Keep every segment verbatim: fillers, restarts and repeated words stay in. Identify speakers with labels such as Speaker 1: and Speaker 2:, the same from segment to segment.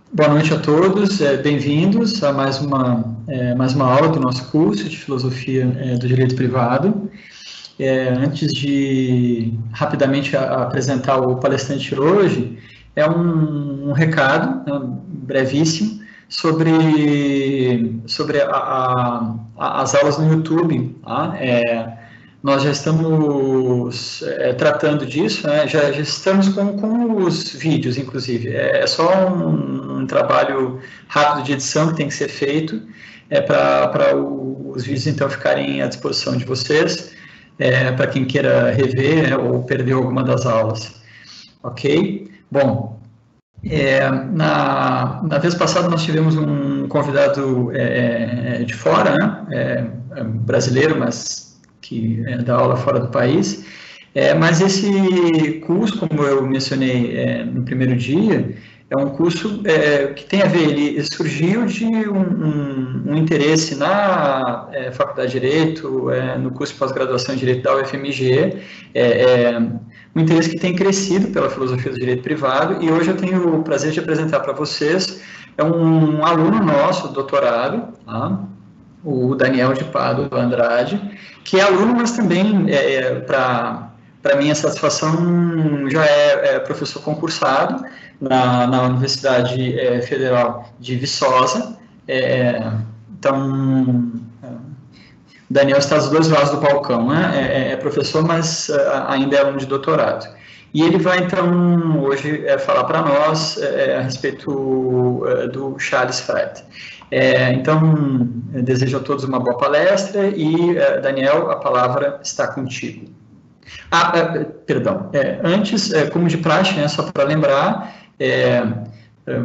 Speaker 1: Boa noite a todos, é, bem-vindos a mais uma, é, mais uma aula do nosso curso de Filosofia é, do Direito Privado. É, antes de rapidamente a, apresentar o palestrante hoje, é um, um recado, né, brevíssimo, sobre, sobre a, a, a, as aulas no YouTube. Tá? É, nós já estamos é, tratando disso, né? já, já estamos com, com os vídeos, inclusive. É, é só um, um trabalho rápido de edição que tem que ser feito é, para os vídeos, então, ficarem à disposição de vocês, é, para quem queira rever, né, ou perder alguma das aulas. Ok? Bom, é, na, na vez passada nós tivemos um convidado é, de fora, né? é, brasileiro, mas que é, dá aula fora do país, é, mas esse curso, como eu mencionei é, no primeiro dia, é um curso é, que tem a ver, ele surgiu de um, um, um interesse na é, Faculdade de Direito, é, no curso de pós-graduação em Direito da U F M G, é, é, um interesse que tem crescido pela filosofia do direito privado, e hoje eu tenho o prazer de apresentar para vocês, é um aluno nosso, doutorado, tá? O Daniel de Pádua Andrade, que é aluno, mas também, é, para para minha satisfação, já é, é professor concursado na, na Universidade é, Federal de Viçosa. É, então, o Daniel está dos dois lados do balcão, né? É, é professor, mas ainda é aluno de doutorado. E ele vai, então, hoje é, falar para nós é, a respeito é, do Charles Frette. É, então, desejo a todos uma boa palestra e, é, Daniel, a palavra está contigo. Ah, é, perdão, é, antes, é, como de praxe, né, só para lembrar, é, é,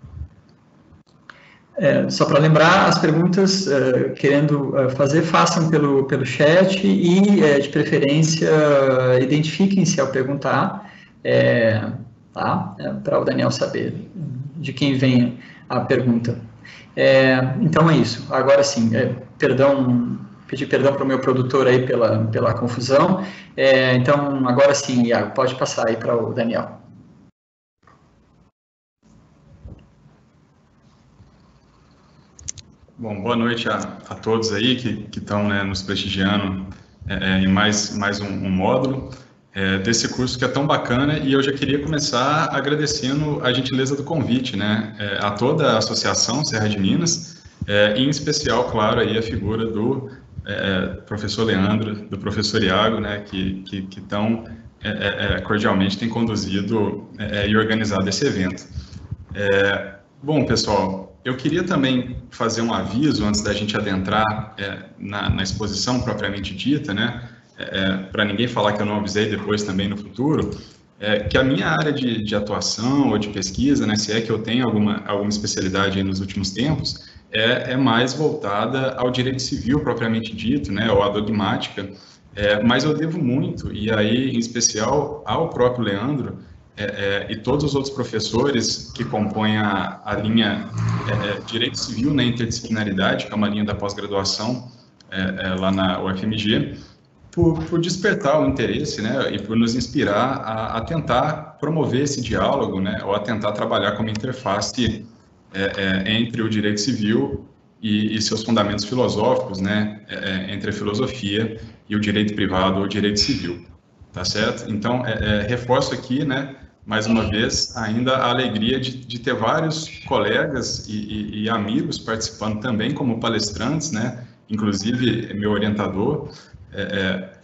Speaker 1: É, só para lembrar, as perguntas, uh, querendo uh, fazer, façam pelo, pelo chat e, uh, de preferência, uh, identifiquem-se ao perguntar, é, tá? É, para o Daniel saber de quem vem a pergunta. É, então é isso. Agora sim, é, perdão, pedir perdão para o meu produtor aí pela, pela confusão. É, então, agora sim, Iago, pode passar aí para o Daniel.
Speaker 2: Bom, boa noite a, a todos aí que estão, né, nos prestigiando é, em mais, mais um, um módulo é, desse curso que é tão bacana, e eu já queria começar agradecendo a gentileza do convite, né, é, a toda a Associação Serra de Minas, é, e em especial, claro, aí a figura do é, professor Leandro, do professor Iago, né, que que, que tão é, é, cordialmente tem conduzido é, e organizado esse evento. É, bom, pessoal, eu queria também fazer um aviso antes da gente adentrar é, na, na exposição propriamente dita, né, é, para ninguém falar que eu não avisei depois também no futuro, é, que a minha área de, de atuação ou de pesquisa, né, se é que eu tenho alguma, alguma especialidade aí nos últimos tempos, é, é mais voltada ao direito civil propriamente dito, né, ou à dogmática, é, mas eu devo muito, e aí em especial ao próprio Leandro, É, é, e todos os outros professores que compõem a, a linha é, Direito Civil na Interdisciplinaridade, que é uma linha da pós-graduação é, é, lá na U F M G, por, por despertar o interesse, né, e por nos inspirar a, a tentar promover esse diálogo, né, ou a tentar trabalhar como interface é, é, entre o direito civil e, e seus fundamentos filosóficos, né, é, entre a filosofia e o direito privado ou o direito civil. Tá certo? Então, é, é, reforço aqui, né, mais uma vez, ainda a alegria de, de ter vários colegas e, e, e amigos participando também como palestrantes, né, inclusive meu orientador, é, é,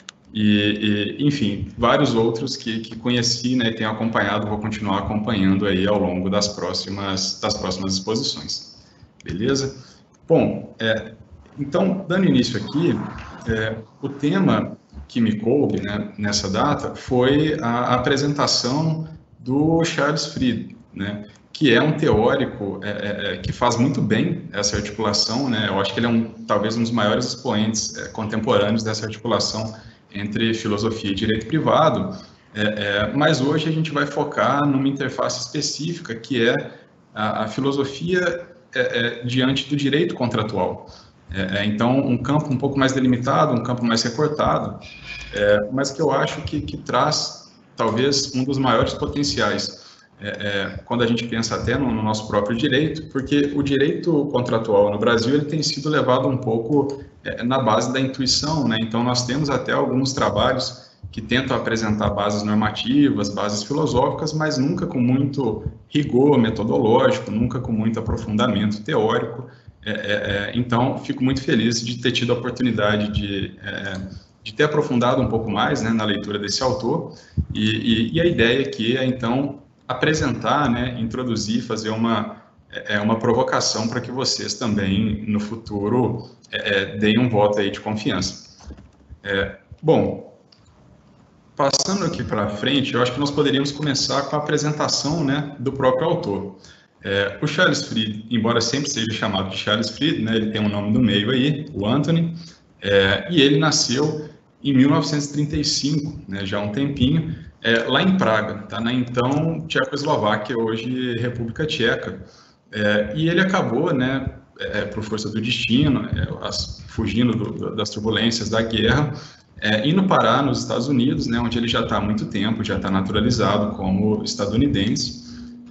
Speaker 2: e, e, enfim, vários outros que, que conheci, né, e tenho acompanhado, vou continuar acompanhando aí ao longo das próximas, das próximas exposições. Beleza? Bom, é, então, dando início aqui, é, o tema que me coube, né, nessa data foi a apresentação do Charles Frette, né, que é um teórico é, é, que faz muito bem essa articulação, né, eu acho que ele é um, talvez um dos maiores expoentes é, contemporâneos dessa articulação entre filosofia e direito privado, é, é, mas hoje a gente vai focar numa interface específica que é a, a filosofia é, é, diante do direito contratual. É, então, um campo um pouco mais delimitado, um campo mais recortado, é, mas que eu acho que, que traz, talvez, um dos maiores potenciais é, é, quando a gente pensa até no, no nosso próprio direito, porque o direito contratual no Brasil ele tem sido levado um pouco é, na base da intuição, né? Então, nós temos até alguns trabalhos que tentam apresentar bases normativas, bases filosóficas, mas nunca com muito rigor metodológico, nunca com muito aprofundamento teórico. É, é, então, fico muito feliz de ter tido a oportunidade de, é, de ter aprofundado um pouco mais, né, na leitura desse autor, e, e, e a ideia aqui é, então, apresentar, né, introduzir, fazer uma, é, uma provocação para que vocês também, no futuro, é, deem um voto aí de confiança. É, bom, passando aqui para frente, eu acho que nós poderíamos começar com a apresentação, né, do próprio autor. É, o Charles Fried, embora sempre seja chamado de Charles Fried, né, ele tem um nome no meio aí, o Anthony, é, e ele nasceu em mil novecentos e trinta e cinco, né, já há um tempinho, é, lá em Praga, tá, na então Tchecoslováquia, hoje República Tcheca. É, e ele acabou, né, é, por força do destino, é, as, fugindo do, das turbulências da guerra, É, indo parar nos Estados Unidos, né, onde ele já está há muito tempo, já está naturalizado como estadunidense.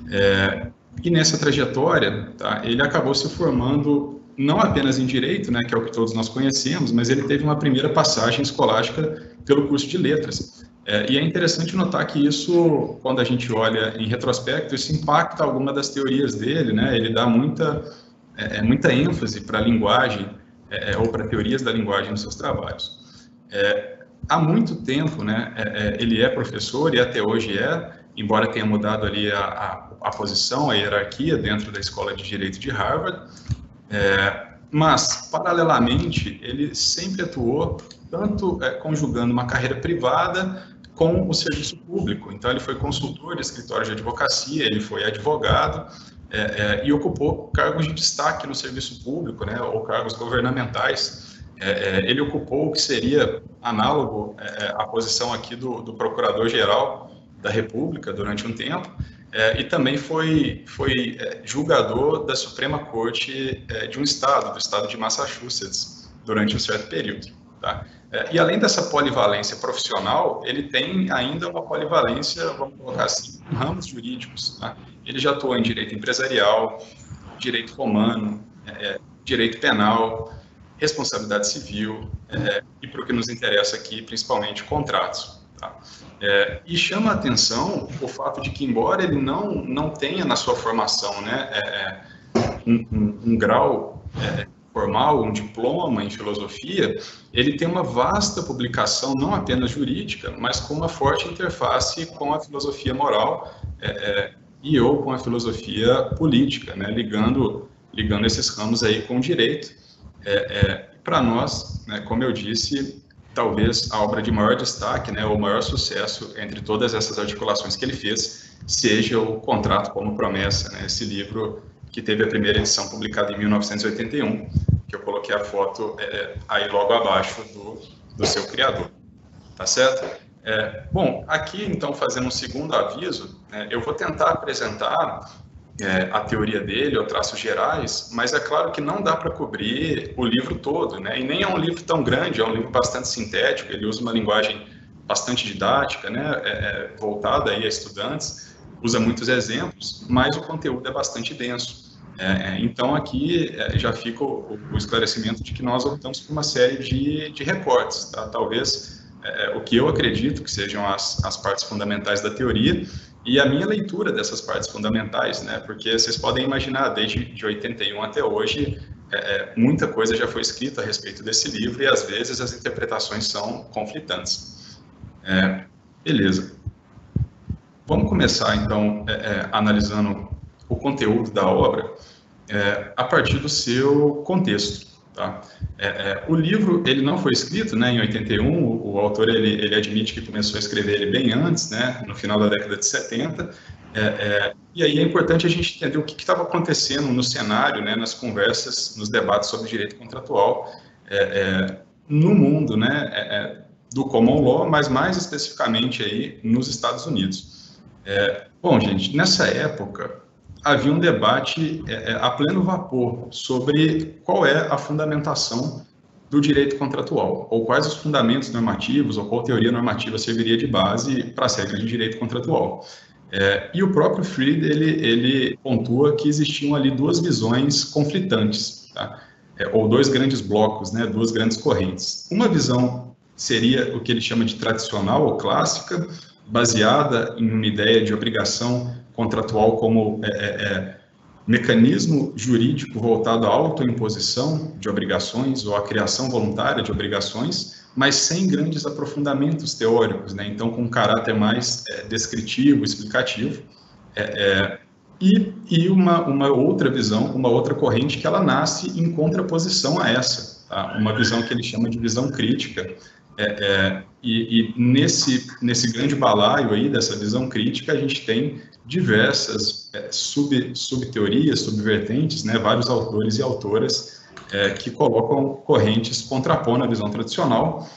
Speaker 2: É, e nessa trajetória, tá, ele acabou se formando não apenas em Direito, né, que é o que todos nós conhecemos, mas ele teve uma primeira passagem escolástica pelo curso de Letras. É, e é interessante notar que isso, quando a gente olha em retrospecto, isso impacta alguma das teorias dele, né, ele dá muita, é, muita ênfase para a linguagem, é, ou para teorias da linguagem nos seus trabalhos. É, há muito tempo, né, é, é, ele é professor e até hoje é, embora tenha mudado ali a, a, a posição, a hierarquia dentro da Escola de Direito de Harvard, é, mas, paralelamente, ele sempre atuou tanto é, conjugando uma carreira privada com o serviço público. Então, ele foi consultor de escritório de advocacia, ele foi advogado é, é, e ocupou cargos de destaque no serviço público, né, ou cargos governamentais. É, ele ocupou o que seria análogo é, à posição aqui do, do Procurador-Geral da República durante um tempo, é, e também foi, foi é, julgador da Suprema Corte é, de um estado, do estado de Massachusetts, durante um certo período. Tá? É, e além dessa polivalência profissional, ele tem ainda uma polivalência, vamos colocar assim, em ramos jurídicos. Tá? Ele já atuou em direito empresarial, direito romano, é, direito penal, responsabilidade civil, é, e para o que nos interessa aqui, principalmente contratos. Tá? É, e chama a atenção o fato de que, embora ele não, não tenha na sua formação, né, é, um, um, um grau é, formal, um diploma em filosofia, ele tem uma vasta publicação, não apenas jurídica, mas com uma forte interface com a filosofia moral é, é, e ou com a filosofia política, né, ligando, ligando esses ramos aí com o direito. É, é, para nós, né, como eu disse, talvez a obra de maior destaque, né, o maior sucesso entre todas essas articulações que ele fez, seja o Contrato como Promessa, né, esse livro que teve a primeira edição publicada em mil novecentos e oitenta e um, que eu coloquei a foto é, aí logo abaixo do, do seu criador, tá certo? É, bom, aqui então, fazendo um segundo aviso, né, eu vou tentar apresentar É, a teoria dele, ou traços gerais, mas é claro que não dá para cobrir o livro todo, né? E nem é um livro tão grande, é um livro bastante sintético, ele usa uma linguagem bastante didática, né? É, é, voltada aí a estudantes, usa muitos exemplos, mas o conteúdo é bastante denso. É, então, aqui é, já fica o, o esclarecimento de que nós optamos por uma série de, de recortes, tá? Talvez é, o que eu acredito que sejam as, as partes fundamentais da teoria, e a minha leitura dessas partes fundamentais, né? Porque vocês podem imaginar, desde de oitenta e um até hoje, é, muita coisa já foi escrita a respeito desse livro e, às vezes, as interpretações são conflitantes. É, beleza. Vamos começar, então, é, é, analisando o conteúdo da obra é, a partir do seu contexto. Tá? É, é, o livro ele não foi escrito, né, em oitenta e um, o, o autor ele, ele admite que começou a escrever ele bem antes, né, no final da década de setenta, é, é, e aí é importante a gente entender o que estava acontecendo no cenário, né, nas conversas, nos debates sobre direito contratual é, é, no mundo, né, é, é, do common law, mas mais especificamente aí nos Estados Unidos. É, bom, gente, nessa época havia um debate é, a pleno vapor sobre qual é a fundamentação do direito contratual, ou quais os fundamentos normativos, ou qual teoria normativa serviria de base para as regras de direito contratual. É, e o próprio Fried, ele, ele pontua que existiam ali duas visões conflitantes, tá? É, ou dois grandes blocos, né, duas grandes correntes. Uma visão seria o que ele chama de tradicional ou clássica, baseada em uma ideia de obrigação contratual como é, é, mecanismo jurídico voltado à autoimposição de obrigações ou à criação voluntária de obrigações, mas sem grandes aprofundamentos teóricos, né? Então com um caráter mais é, descritivo, explicativo, é, é, e, e uma, uma outra visão, uma outra corrente que ela nasce em contraposição a essa, tá? Uma visão que ele chama de visão crítica, é, é, e, e nesse, nesse grande balaio aí dessa visão crítica, a gente tem diversas é, sub, subteorias, subvertentes, né, vários autores e autoras é, que colocam correntes contrapondo a visão tradicional,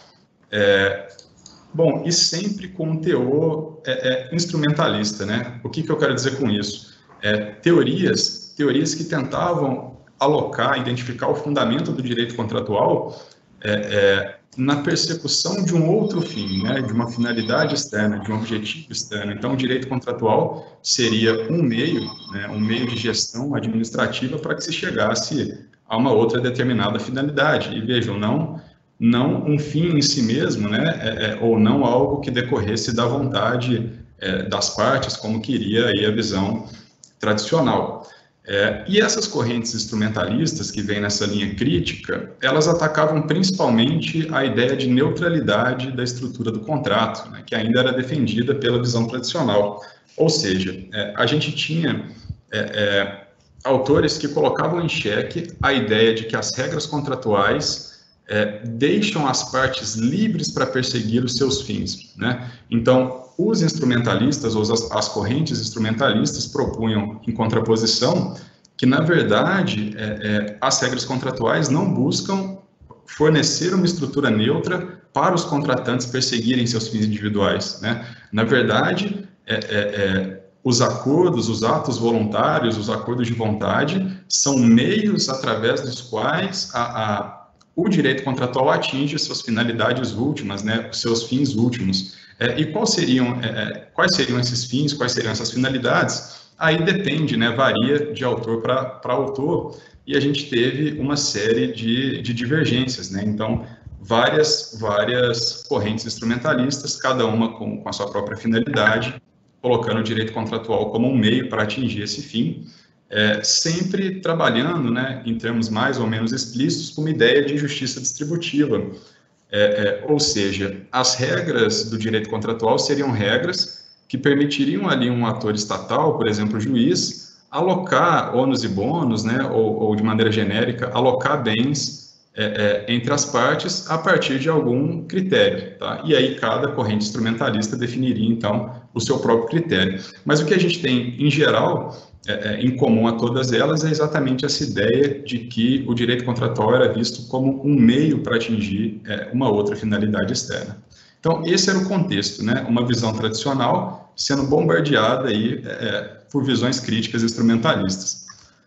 Speaker 2: é, bom, e sempre com um teor é, é, instrumentalista, né? O que, que eu quero dizer com isso? É, teorias, teorias que tentavam alocar, identificar o fundamento do direito contratual é, é, na persecução de um outro fim, né, de uma finalidade externa, de um objetivo externo. Então, o direito contratual seria um meio, né, um meio de gestão administrativa para que se chegasse a uma outra determinada finalidade. E vejam, não, não um fim em si mesmo, né, é, é, ou não algo que decorresse da vontade é, das partes, como queria aí a visão tradicional. É, e essas correntes instrumentalistas que vêm nessa linha crítica, elas atacavam principalmente a ideia de neutralidade da estrutura do contrato, né, que ainda era defendida pela visão tradicional. Ou seja, é, a gente tinha é, é, autores que colocavam em xeque a ideia de que as regras contratuais é, deixam as partes livres para perseguir os seus fins, né? Então, os instrumentalistas, ou as, as correntes instrumentalistas, propunham em contraposição que, na verdade, é, é, as regras contratuais não buscam fornecer uma estrutura neutra para os contratantes perseguirem seus fins individuais, né? Na verdade, é, é, é, os acordos, os atos voluntários, os acordos de vontade, são meios através dos quais a, a, o direito contratual atinge suas finalidades últimas, né? Os seus fins últimos. É, e quais seriam, é, quais seriam esses fins, quais seriam essas finalidades? Aí depende, né, varia de autor para autor, e a gente teve uma série de, de divergências, né? Então, várias, várias correntes instrumentalistas, cada uma com, com a sua própria finalidade, colocando o direito contratual como um meio para atingir esse fim, é, sempre trabalhando, né, em termos mais ou menos explícitos, com uma ideia de justiça distributiva. É, é, ou seja, as regras do direito contratual seriam regras que permitiriam ali um ator estatal, por exemplo, o juiz, alocar ônus e bônus, né, ou, ou de maneira genérica, alocar bens é, é, entre as partes a partir de algum critério, tá? E aí cada corrente instrumentalista definiria, então, o seu próprio critério. Mas o que a gente tem, em geral, é, é, em comum a todas elas, é exatamente essa ideia de que o direito contratual era visto como um meio para atingir é, uma outra finalidade externa. Então, esse era o contexto, né? Uma visão tradicional sendo bombardeada aí, é, por visões críticas instrumentalistas.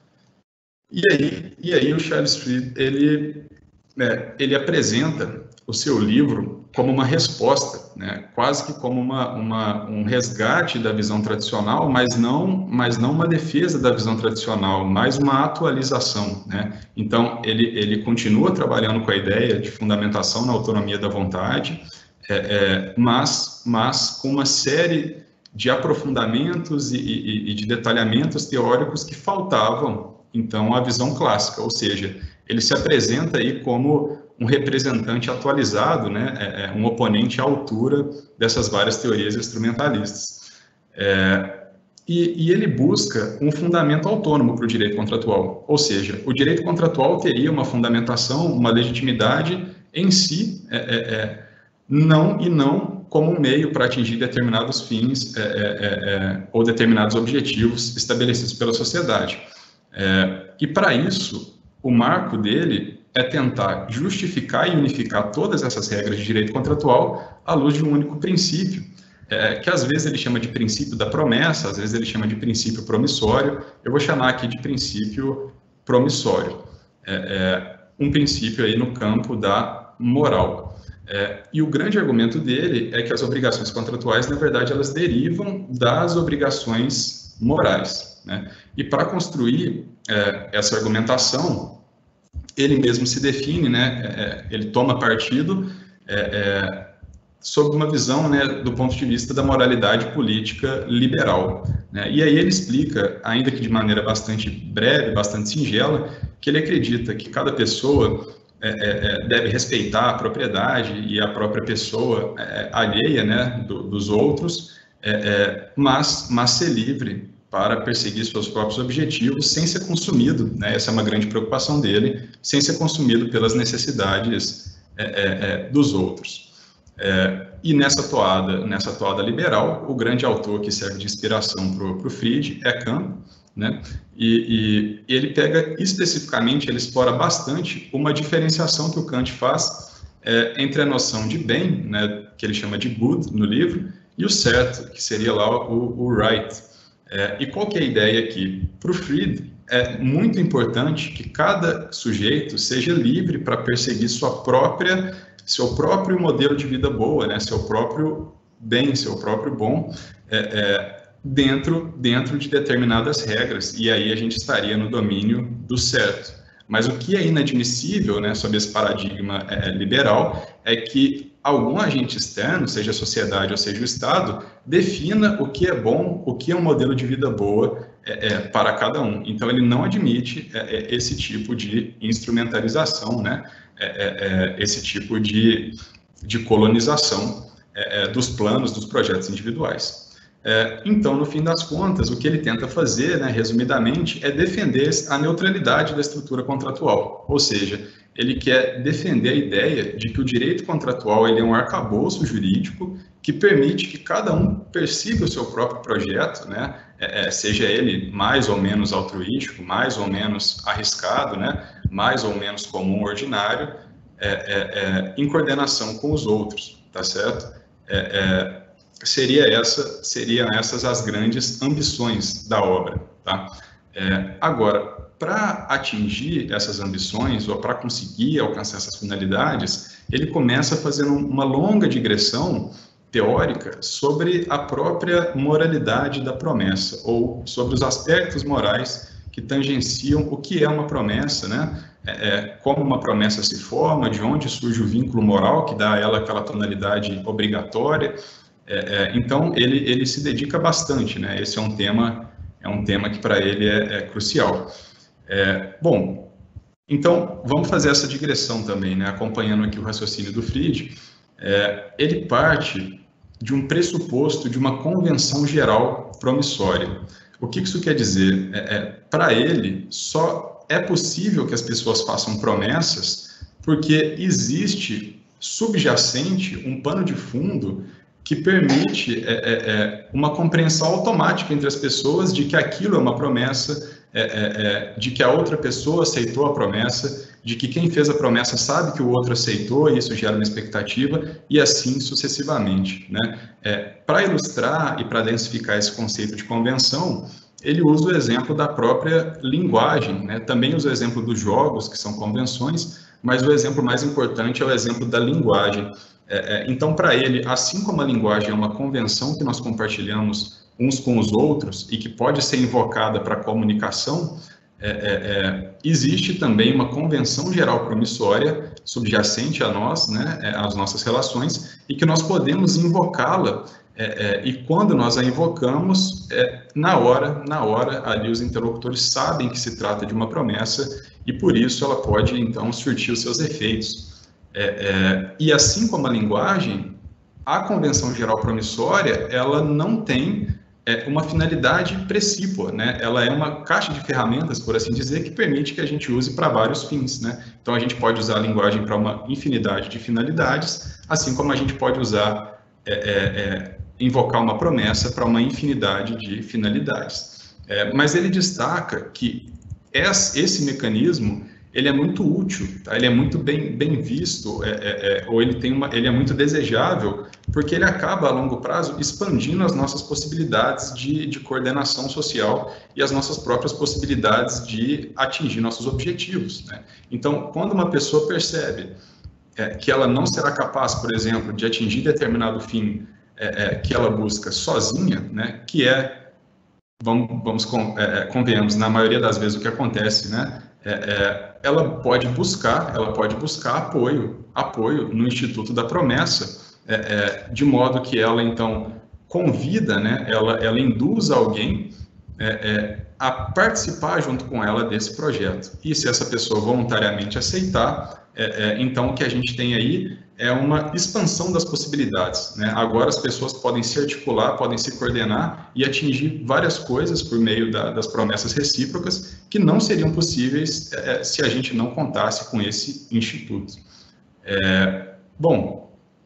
Speaker 2: E aí, e aí o Charles Fried, ele, é, ele apresenta o seu livro como uma resposta, né? Quase que como uma, uma, um resgate da visão tradicional, mas não, mas não uma defesa da visão tradicional, mas uma atualização, né? Então, ele, ele continua trabalhando com a ideia de fundamentação na autonomia da vontade, é, é, mas, mas com uma série de aprofundamentos e, e, e de detalhamentos teóricos que faltavam, então, à visão clássica, ou seja, ele se apresenta aí como um representante atualizado, né, é, um oponente à altura dessas várias teorias instrumentalistas. É, e, e ele busca um fundamento autônomo para o direito contratual, ou seja, o direito contratual teria uma fundamentação, uma legitimidade em si, é, é, é, não e não como um meio para atingir determinados fins é, é, é, ou determinados objetivos estabelecidos pela sociedade. É, e para isso, o marco dele é tentar justificar e unificar todas essas regras de direito contratual à luz de um único princípio, é, que às vezes ele chama de princípio da promessa, às vezes ele chama de princípio promissório. Eu vou chamar aqui de princípio promissório, é, é, um princípio aí no campo da moral. É, e o grande argumento dele é que as obrigações contratuais, na verdade, elas derivam das obrigações morais, né? E para construir é, essa argumentação, ele mesmo se define, né? É, ele toma partido é, é, sob uma visão, né, do ponto de vista da moralidade política liberal, né? E aí ele explica, ainda que de maneira bastante breve, bastante singela, que ele acredita que cada pessoa É, é, deve respeitar a propriedade e a própria pessoa é, alheia, né, do, dos outros, é, é, mas, mas ser livre para perseguir seus próprios objetivos sem ser consumido, né, essa é uma grande preocupação dele, sem ser consumido pelas necessidades é, é, é, dos outros. É, e nessa toada, nessa toada liberal, o grande autor que serve de inspiração para o Fried é Kant, né? E, e ele pega especificamente, ele explora bastante uma diferenciação que o Kant faz é, entre a noção de bem, né, que ele chama de good no livro, e o certo, que seria lá o, o right. É, e qual que é a ideia aqui? Para o Fried, é muito importante que cada sujeito seja livre para perseguir sua própria, seu próprio modelo de vida boa, né, seu próprio bem, seu próprio bom, é, é, dentro, dentro de determinadas regras, e aí a gente estaria no domínio do certo. Mas o que é inadmissível, né, sob esse paradigma é, liberal, é que algum agente externo, seja a sociedade ou seja o Estado, defina o que é bom, o que é um modelo de vida boa é, é, para cada um. Então, ele não admite é, é, esse tipo de instrumentalização, né, é, é, esse tipo de, de colonização é, é, dos planos, dos projetos individuais. É, então, no fim das contas, o que ele tenta fazer, né, resumidamente, é defender a neutralidade da estrutura contratual. Ou seja, ele quer defender a ideia de que o direito contratual ele é um arcabouço jurídico que permite que cada um persiga o seu próprio projeto, né, é, seja ele mais ou menos altruístico, mais ou menos arriscado, né, mais ou menos comum, ordinário, é, é, é, em coordenação com os outros, tá certo? É, é, Seria essa, seriam essas as grandes ambições da obra, tá? É, agora, para atingir essas ambições, ou para conseguir alcançar essas finalidades, ele começa fazendo uma longa digressão teórica sobre a própria moralidade da promessa, ou sobre os aspectos morais que tangenciam o que é uma promessa, né? É, como uma promessa se forma, de onde surge o vínculo moral que dá a ela aquela tonalidade obrigatória. É, é, então, ele, ele se dedica bastante, né? Esse é um tema, é um tema que para ele é, é crucial. É, bom, então, vamos fazer essa digressão também, né? Acompanhando aqui o raciocínio do Fried. É, ele parte de um pressuposto de uma convenção geral promissória. O que isso quer dizer? É, é, para ele, só é possível que as pessoas façam promessas porque existe subjacente um pano de fundo que permite é, é, é, uma compreensão automática entre as pessoas de que aquilo é uma promessa, é, é, é, de que a outra pessoa aceitou a promessa, de que quem fez a promessa sabe que o outro aceitou e isso gera uma expectativa, e assim sucessivamente, né? É, para ilustrar e para densificar esse conceito de convenção, ele usa o exemplo da própria linguagem, né? Também usa o exemplo dos jogos, que são convenções, mas o exemplo mais importante é o exemplo da linguagem. É, então, para ele, assim como a linguagem é uma convenção que nós compartilhamos uns com os outros e que pode ser invocada para a comunicação, é, é, é, existe também uma convenção geral promissória subjacente a nós, né, às nossas relações, e que nós podemos invocá-la, é, é, e quando nós a invocamos, é, na hora, na hora, ali os interlocutores sabem que se trata de uma promessa e por isso ela pode, então, surtir os seus efeitos. É, é, e assim como a linguagem, a convenção geral promissória, ela não tem é, uma finalidade precípua, né? Ela é uma caixa de ferramentas, por assim dizer, que permite que a gente use para vários fins, né? Então, a gente pode usar a linguagem para uma infinidade de finalidades, assim como a gente pode usar, é, é, é, invocar uma promessa para uma infinidade de finalidades. É, mas ele destaca que esse mecanismo ele é muito útil, tá? Ele é muito bem, bem visto, é, é, é, ou ele, tem uma, ele é muito desejável, porque ele acaba, a longo prazo, expandindo as nossas possibilidades de, de coordenação social e as nossas próprias possibilidades de atingir nossos objetivos, né? Então, quando uma pessoa percebe é, que ela não será capaz, por exemplo, de atingir determinado fim é, é, que ela busca sozinha, né, que é, vamos, vamos é, convenhamos, na maioria das vezes o que acontece, né, é, é, ela pode buscar, ela pode buscar apoio, apoio no Instituto da Promessa, é, é, de modo que ela, então, convida, né, ela, ela induz alguém é, é, a participar junto com ela desse projeto. E se essa pessoa voluntariamente aceitar, é, é, então o que a gente tem aí é uma expansão das possibilidades, né? Agora as pessoas podem se articular, podem se coordenar e atingir várias coisas por meio da, das promessas recíprocas que não seriam possíveis é, se a gente não contasse com esse instituto. É, bom,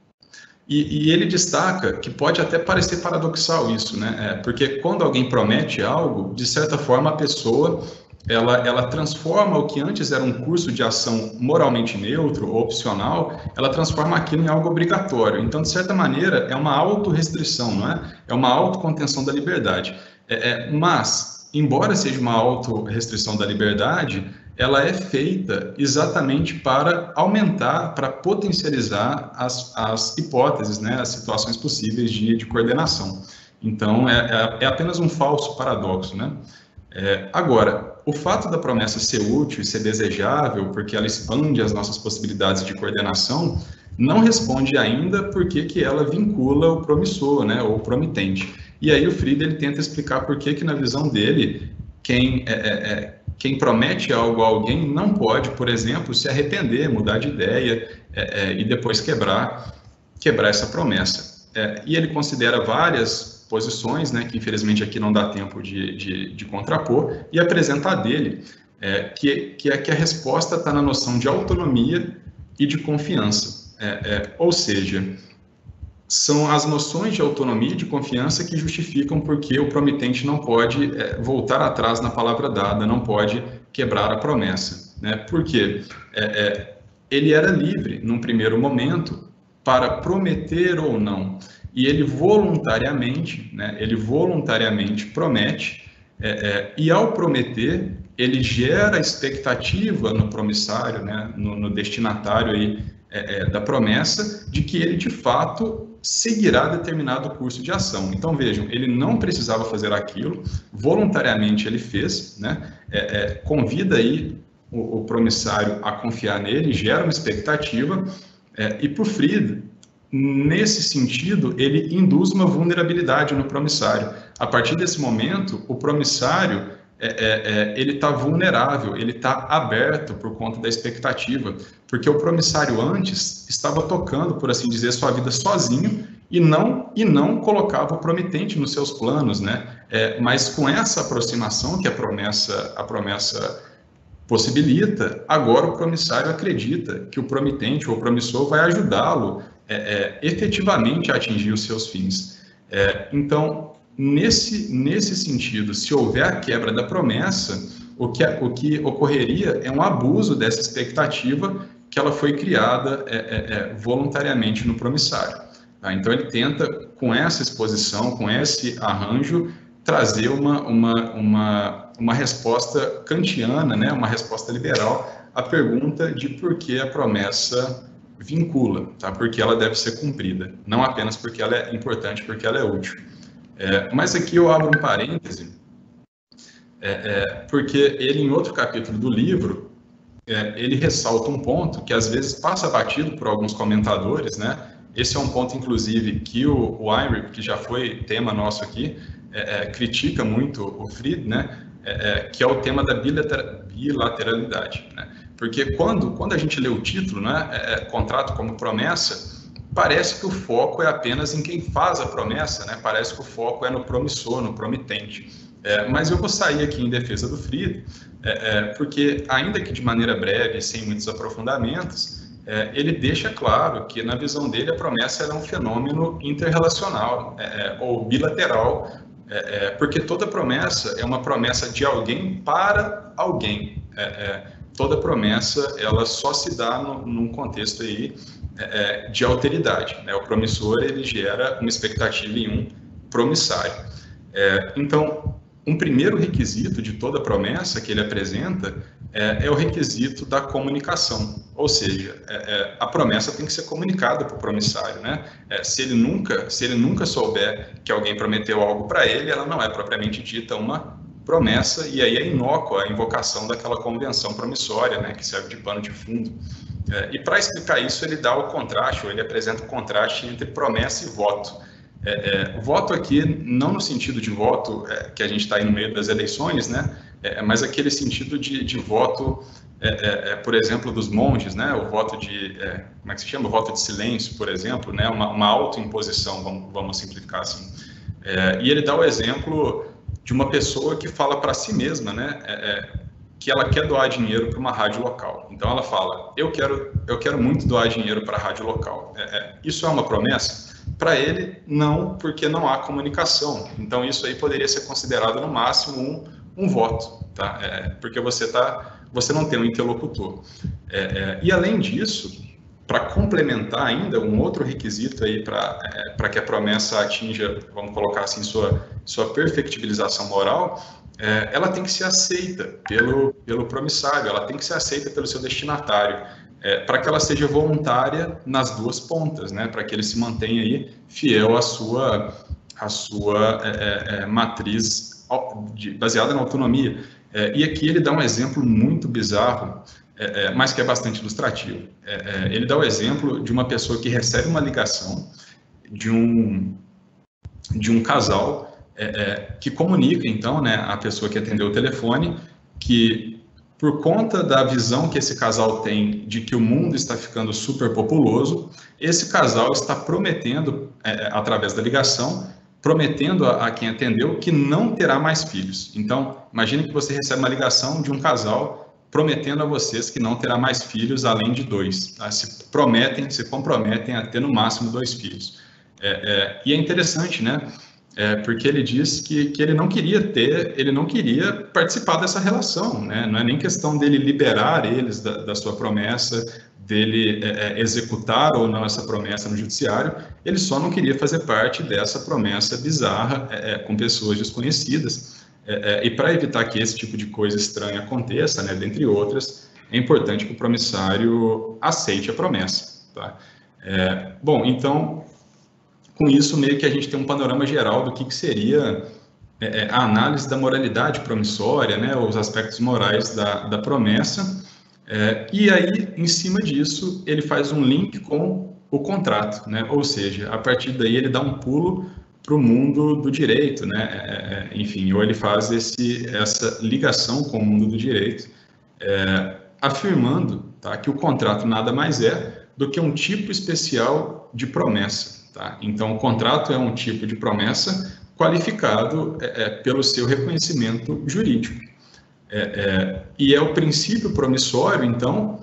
Speaker 2: E, e ele destaca que pode até parecer paradoxal isso, né? É, porque quando alguém promete algo, de certa forma a pessoa ela, ela transforma o que antes era um curso de ação moralmente neutro ou opcional, ela transforma aquilo em algo obrigatório. Então, de certa maneira, é uma autorrestrição, não é? É uma autocontenção da liberdade. É, é, mas, embora seja uma autorrestrição da liberdade, ela é feita exatamente para aumentar, para potencializar as, as hipóteses, né, as situações possíveis de, de coordenação. Então, é, é, é apenas um falso paradoxo, né? É, agora, o fato da promessa ser útil e ser desejável, porque ela expande as nossas possibilidades de coordenação, não responde ainda por que que ela vincula o promissor, né, ou o promitente. E aí o Fried ele tenta explicar por que que, na visão dele, quem é, é, quem promete algo a alguém não pode, por exemplo, se arrepender, mudar de ideia é, é, e depois quebrar, quebrar essa promessa. É, e ele considera várias posições, né, que infelizmente aqui não dá tempo de, de, de contrapor, e apresenta a dele, é, que, que é que a resposta está na noção de autonomia e de confiança. É, é, ou seja, são as noções de autonomia e de confiança que justificam porque o promitente não pode é, voltar atrás na palavra dada, não pode quebrar a promessa, né? Porque é, é, ele era livre, num primeiro momento, para prometer ou não, e ele voluntariamente, né, ele voluntariamente promete, é, é, e ao prometer, ele gera expectativa no promissário, né, no, no destinatário aí, é, é, da promessa, de que ele, de fato, seguirá determinado curso de ação. Então, vejam, ele não precisava fazer aquilo, voluntariamente ele fez, né, é, é, convida aí o, o promissário a confiar nele, gera uma expectativa, é, e por Fried, nesse sentido, ele induz uma vulnerabilidade no promissário. A partir desse momento, o promissário é, é, é, ele está vulnerável, ele está aberto por conta da expectativa, porque o promissário antes estava tocando, por assim dizer, sua vida sozinho e não e não colocava o promitente nos seus planos, né? É, mas com essa aproximação que a promessa a promessa possibilita, agora o promissário acredita que o promitente ou o promissor vai ajudá-lo é, é, efetivamente a atingir os seus fins. É, então, nesse, nesse sentido, se houver a quebra da promessa, o que, o que ocorreria é um abuso dessa expectativa que ela foi criada é, é, é, voluntariamente no promissário. Tá? Então, ele tenta, com essa exposição, com esse arranjo, trazer uma, uma, uma, uma resposta kantiana, né, uma resposta liberal à pergunta de por que a promessa vincula, tá? Porque ela deve ser cumprida, não apenas porque ela é importante, porque ela é útil. É, mas aqui eu abro um parêntese, é, é, porque ele, em outro capítulo do livro, é, ele ressalta um ponto que às vezes passa batido por alguns comentadores, né? Esse é um ponto, inclusive, que o, o Heinrich, que já foi tema nosso aqui, é, é, critica muito o Fried, né? É, é, que é o tema da bilateralidade, né? Porque quando, quando a gente lê o título, né, é, é, contrato como promessa, parece que o foco é apenas em quem faz a promessa, né? Parece que o foco é no promissor, no promitente. É, mas eu vou sair aqui em defesa do Fried, é, é, porque ainda que de maneira breve, sem muitos aprofundamentos, é, ele deixa claro que, na visão dele, a promessa é um fenômeno interrelacional, é, ou bilateral, é, é, porque toda promessa é uma promessa de alguém para alguém. É, é, toda promessa, ela só se dá no, num contexto aí, é, de alteridade, né? O promissor, ele gera uma expectativa em um promissário. É, então, um primeiro requisito de toda promessa que ele apresenta é, é o requisito da comunicação. Ou seja, é, é, a promessa tem que ser comunicada para o promissário, né? É, se ele nunca, se ele nunca souber que alguém prometeu algo para ele, ela não é propriamente dita uma promessa, e aí é inócua a invocação daquela convenção promissória, né, que serve de pano de fundo. É, e para explicar isso, ele dá o contraste, ou ele apresenta o contraste entre promessa e voto. É, é, o voto aqui, não no sentido de voto é, que a gente está aí no meio das eleições, né, é, mas aquele sentido de, de voto, é, é, é, por exemplo, dos monges, né, o voto de, é, como é que se chama? O voto de silêncio, por exemplo, né, uma, uma autoimposição, vamos, vamos simplificar assim. É, e ele dá o exemplo de uma pessoa que fala para si mesma, né, é, é, que ela quer doar dinheiro para uma rádio local. Então ela fala, eu quero, eu quero muito doar dinheiro para a rádio local. É, é, isso é uma promessa? Para ele, não, porque não há comunicação. Então isso aí poderia ser considerado no máximo um, um voto, tá? É, porque você, tá, você não tem um interlocutor. É, é, e além disso, para complementar ainda, um outro requisito aí para é, para que a promessa atinja, vamos colocar assim, sua, sua perfectibilização moral, é, ela tem que ser aceita pelo, pelo promissário, ela tem que ser aceita pelo seu destinatário, é, para que ela seja voluntária nas duas pontas, né, para que ele se mantenha aí fiel à sua, à sua é, é, matriz de, baseada na autonomia. É, e aqui ele dá um exemplo muito bizarro, É, é, mas que é bastante ilustrativo. É, é, ele dá o exemplo de uma pessoa que recebe uma ligação de um, de um casal é, é, que comunica, então, né, a pessoa que atendeu o telefone, que por conta da visão que esse casal tem de que o mundo está ficando superpopuloso, esse casal está prometendo, é, através da ligação, prometendo a, a quem atendeu que não terá mais filhos. Então, imagine que você recebe uma ligação de um casal prometendo a vocês que não terá mais filhos além de dois. Tá? Se prometem, se comprometem a ter no máximo dois filhos. É, é, e é interessante, né? É, porque ele diz que, que ele não queria ter, ele não queria participar dessa relação, né? Não é nem questão dele liberar eles da, da sua promessa, dele é, executar ou não essa promessa no judiciário, ele só não queria fazer parte dessa promessa bizarra é, é, com pessoas desconhecidas. É, é, e para evitar que esse tipo de coisa estranha aconteça, né, dentre outras, é importante que o promissário aceite a promessa. Tá? É, bom, então, com isso, meio que a gente tem um panorama geral do que, que seria é, a análise da moralidade promissória, né, os aspectos morais da, da promessa, é, e aí, em cima disso, ele faz um link com o contrato, né, ou seja, a partir daí ele dá um pulo para o mundo do direito, né? É, enfim, ou ele faz esse, essa ligação com o mundo do direito, é, afirmando, tá, que o contrato nada mais é do que um tipo especial de promessa. Tá? Então, o contrato é um tipo de promessa qualificado é, é, pelo seu reconhecimento jurídico. É, é, e é o princípio promissório, então,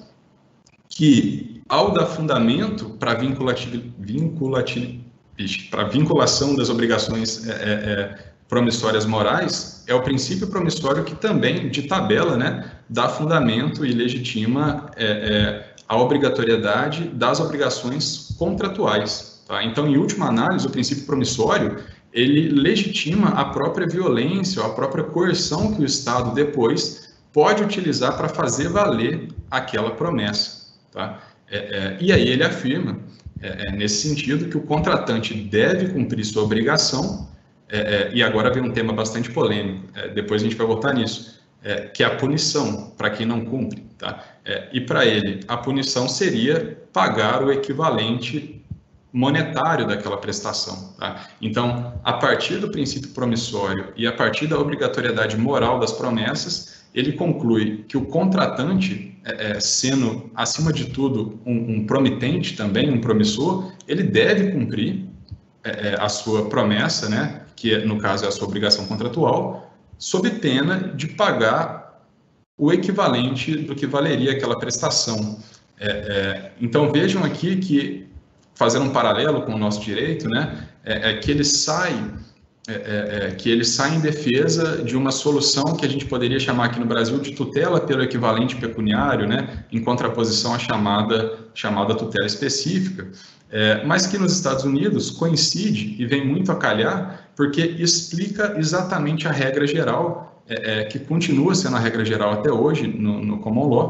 Speaker 2: que, ao dar fundamento para a vinculatilidade, para a vinculação das obrigações é, é, promissórias morais, é o princípio promissório que também, de tabela, né, dá fundamento e legitima é, é, a obrigatoriedade das obrigações contratuais. Tá? Então, em última análise, o princípio promissório, ele legitima a própria violência, ou a própria coerção que o Estado depois pode utilizar para fazer valer aquela promessa. Tá? É, é, e aí ele afirma, É, é, nesse sentido, que o contratante deve cumprir sua obrigação, é, é, e agora vem um tema bastante polêmico, é, depois a gente vai voltar nisso, é, que é a punição para quem não cumpre. Tá? É, e para ele, a punição seria pagar o equivalente monetário daquela prestação. Tá? Então, a partir do princípio promissório e a partir da obrigatoriedade moral das promessas, ele conclui que o contratante, é, sendo, acima de tudo, um, um promitente também, um promissor, ele deve cumprir é, a sua promessa, né, que no caso é a sua obrigação contratual, sob pena de pagar o equivalente do que valeria aquela prestação. É, é, então, vejam aqui que, fazendo um paralelo com o nosso direito, né, é, é que ele sai... É, é, é, que ele sai em defesa de uma solução que a gente poderia chamar aqui no Brasil de tutela pelo equivalente pecuniário, né, em contraposição à chamada, chamada tutela específica, é, mas que nos Estados Unidos coincide e vem muito a calhar, porque explica exatamente a regra geral, é, é, que continua sendo a regra geral até hoje no, no Common Law,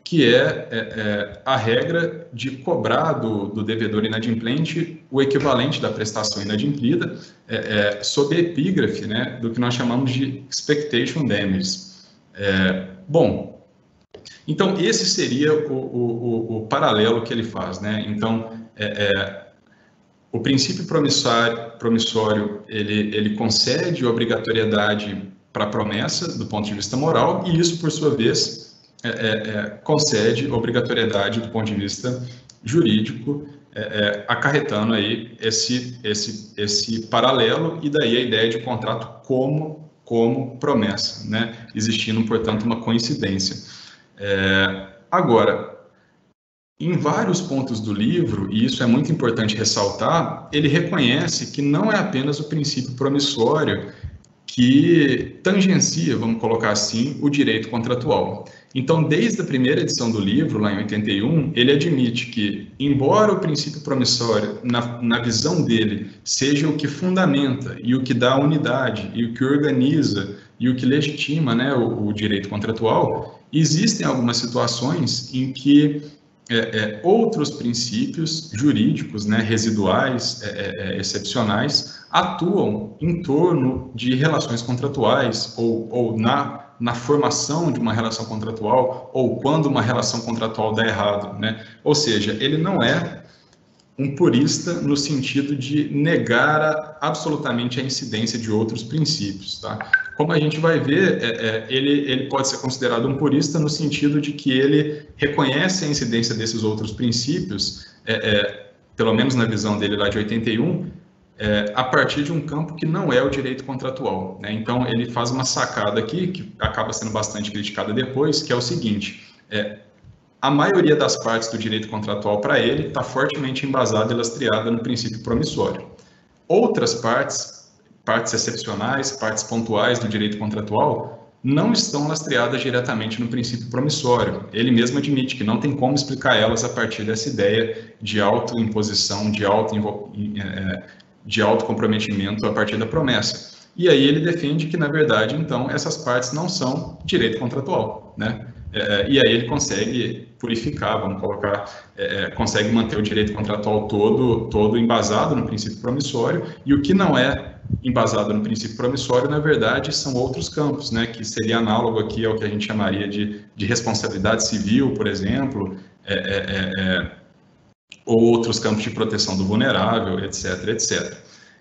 Speaker 2: que é, é, é a regra de cobrar do, do devedor inadimplente o equivalente da prestação inadimplida, é, é, sob a epígrafe, né, do que nós chamamos de expectation damages. É, bom, então esse seria o, o, o, o paralelo que ele faz, né? Então, é, é, o princípio promissório, promissório ele, ele concede obrigatoriedade para a promessa do ponto de vista moral, e isso, por sua vez, É, é, concede obrigatoriedade do ponto de vista jurídico, é, é, acarretando aí esse, esse, esse paralelo, e daí a ideia de contrato como, como promessa, né? Existindo, portanto, uma coincidência. É, agora, em vários pontos do livro, e isso é muito importante ressaltar, ele reconhece que não é apenas o princípio promissório que tangencia, vamos colocar assim, o direito contratual. Então, desde a primeira edição do livro, lá em oitenta e um, ele admite que, embora o princípio promissório, na, na visão dele, seja o que fundamenta e o que dá unidade e o que organiza e o que legitima, né, o, o direito contratual, existem algumas situações em que é, é, outros princípios jurídicos, né, residuais, é, é, excepcionais, atuam em torno de relações contratuais ou, ou na na formação de uma relação contratual, ou quando uma relação contratual dá errado, né? Ou seja, ele não é um purista no sentido de negar a, absolutamente a incidência de outros princípios, tá? Como a gente vai ver, é, é, ele, ele pode ser considerado um purista no sentido de que ele reconhece a incidência desses outros princípios, é, é, pelo menos na visão dele lá de oitenta e um, É, a partir de um campo que não é o direito contratual, né? Então, ele faz uma sacada aqui, que acaba sendo bastante criticada depois, que é o seguinte, é, a maioria das partes do direito contratual para ele está fortemente embasada e lastreada no princípio promissório. Outras partes, partes excepcionais, partes pontuais do direito contratual, não estão lastreadas diretamente no princípio promissório. Ele mesmo admite que não tem como explicar elas a partir dessa ideia de autoimposição, de auto é, de autocomprometimento a partir da promessa. E aí ele defende que, na verdade, então, essas partes não são direito contratual, né? É, e aí ele consegue purificar, vamos colocar, é, consegue manter o direito contratual todo, todo embasado no princípio promissório, e o que não é embasado no princípio promissório, na verdade, são outros campos, né? Que seria análogo aqui ao que a gente chamaria de, de responsabilidade civil, por exemplo, é, é, é, ou outros campos de proteção do vulnerável, etc, etcétera.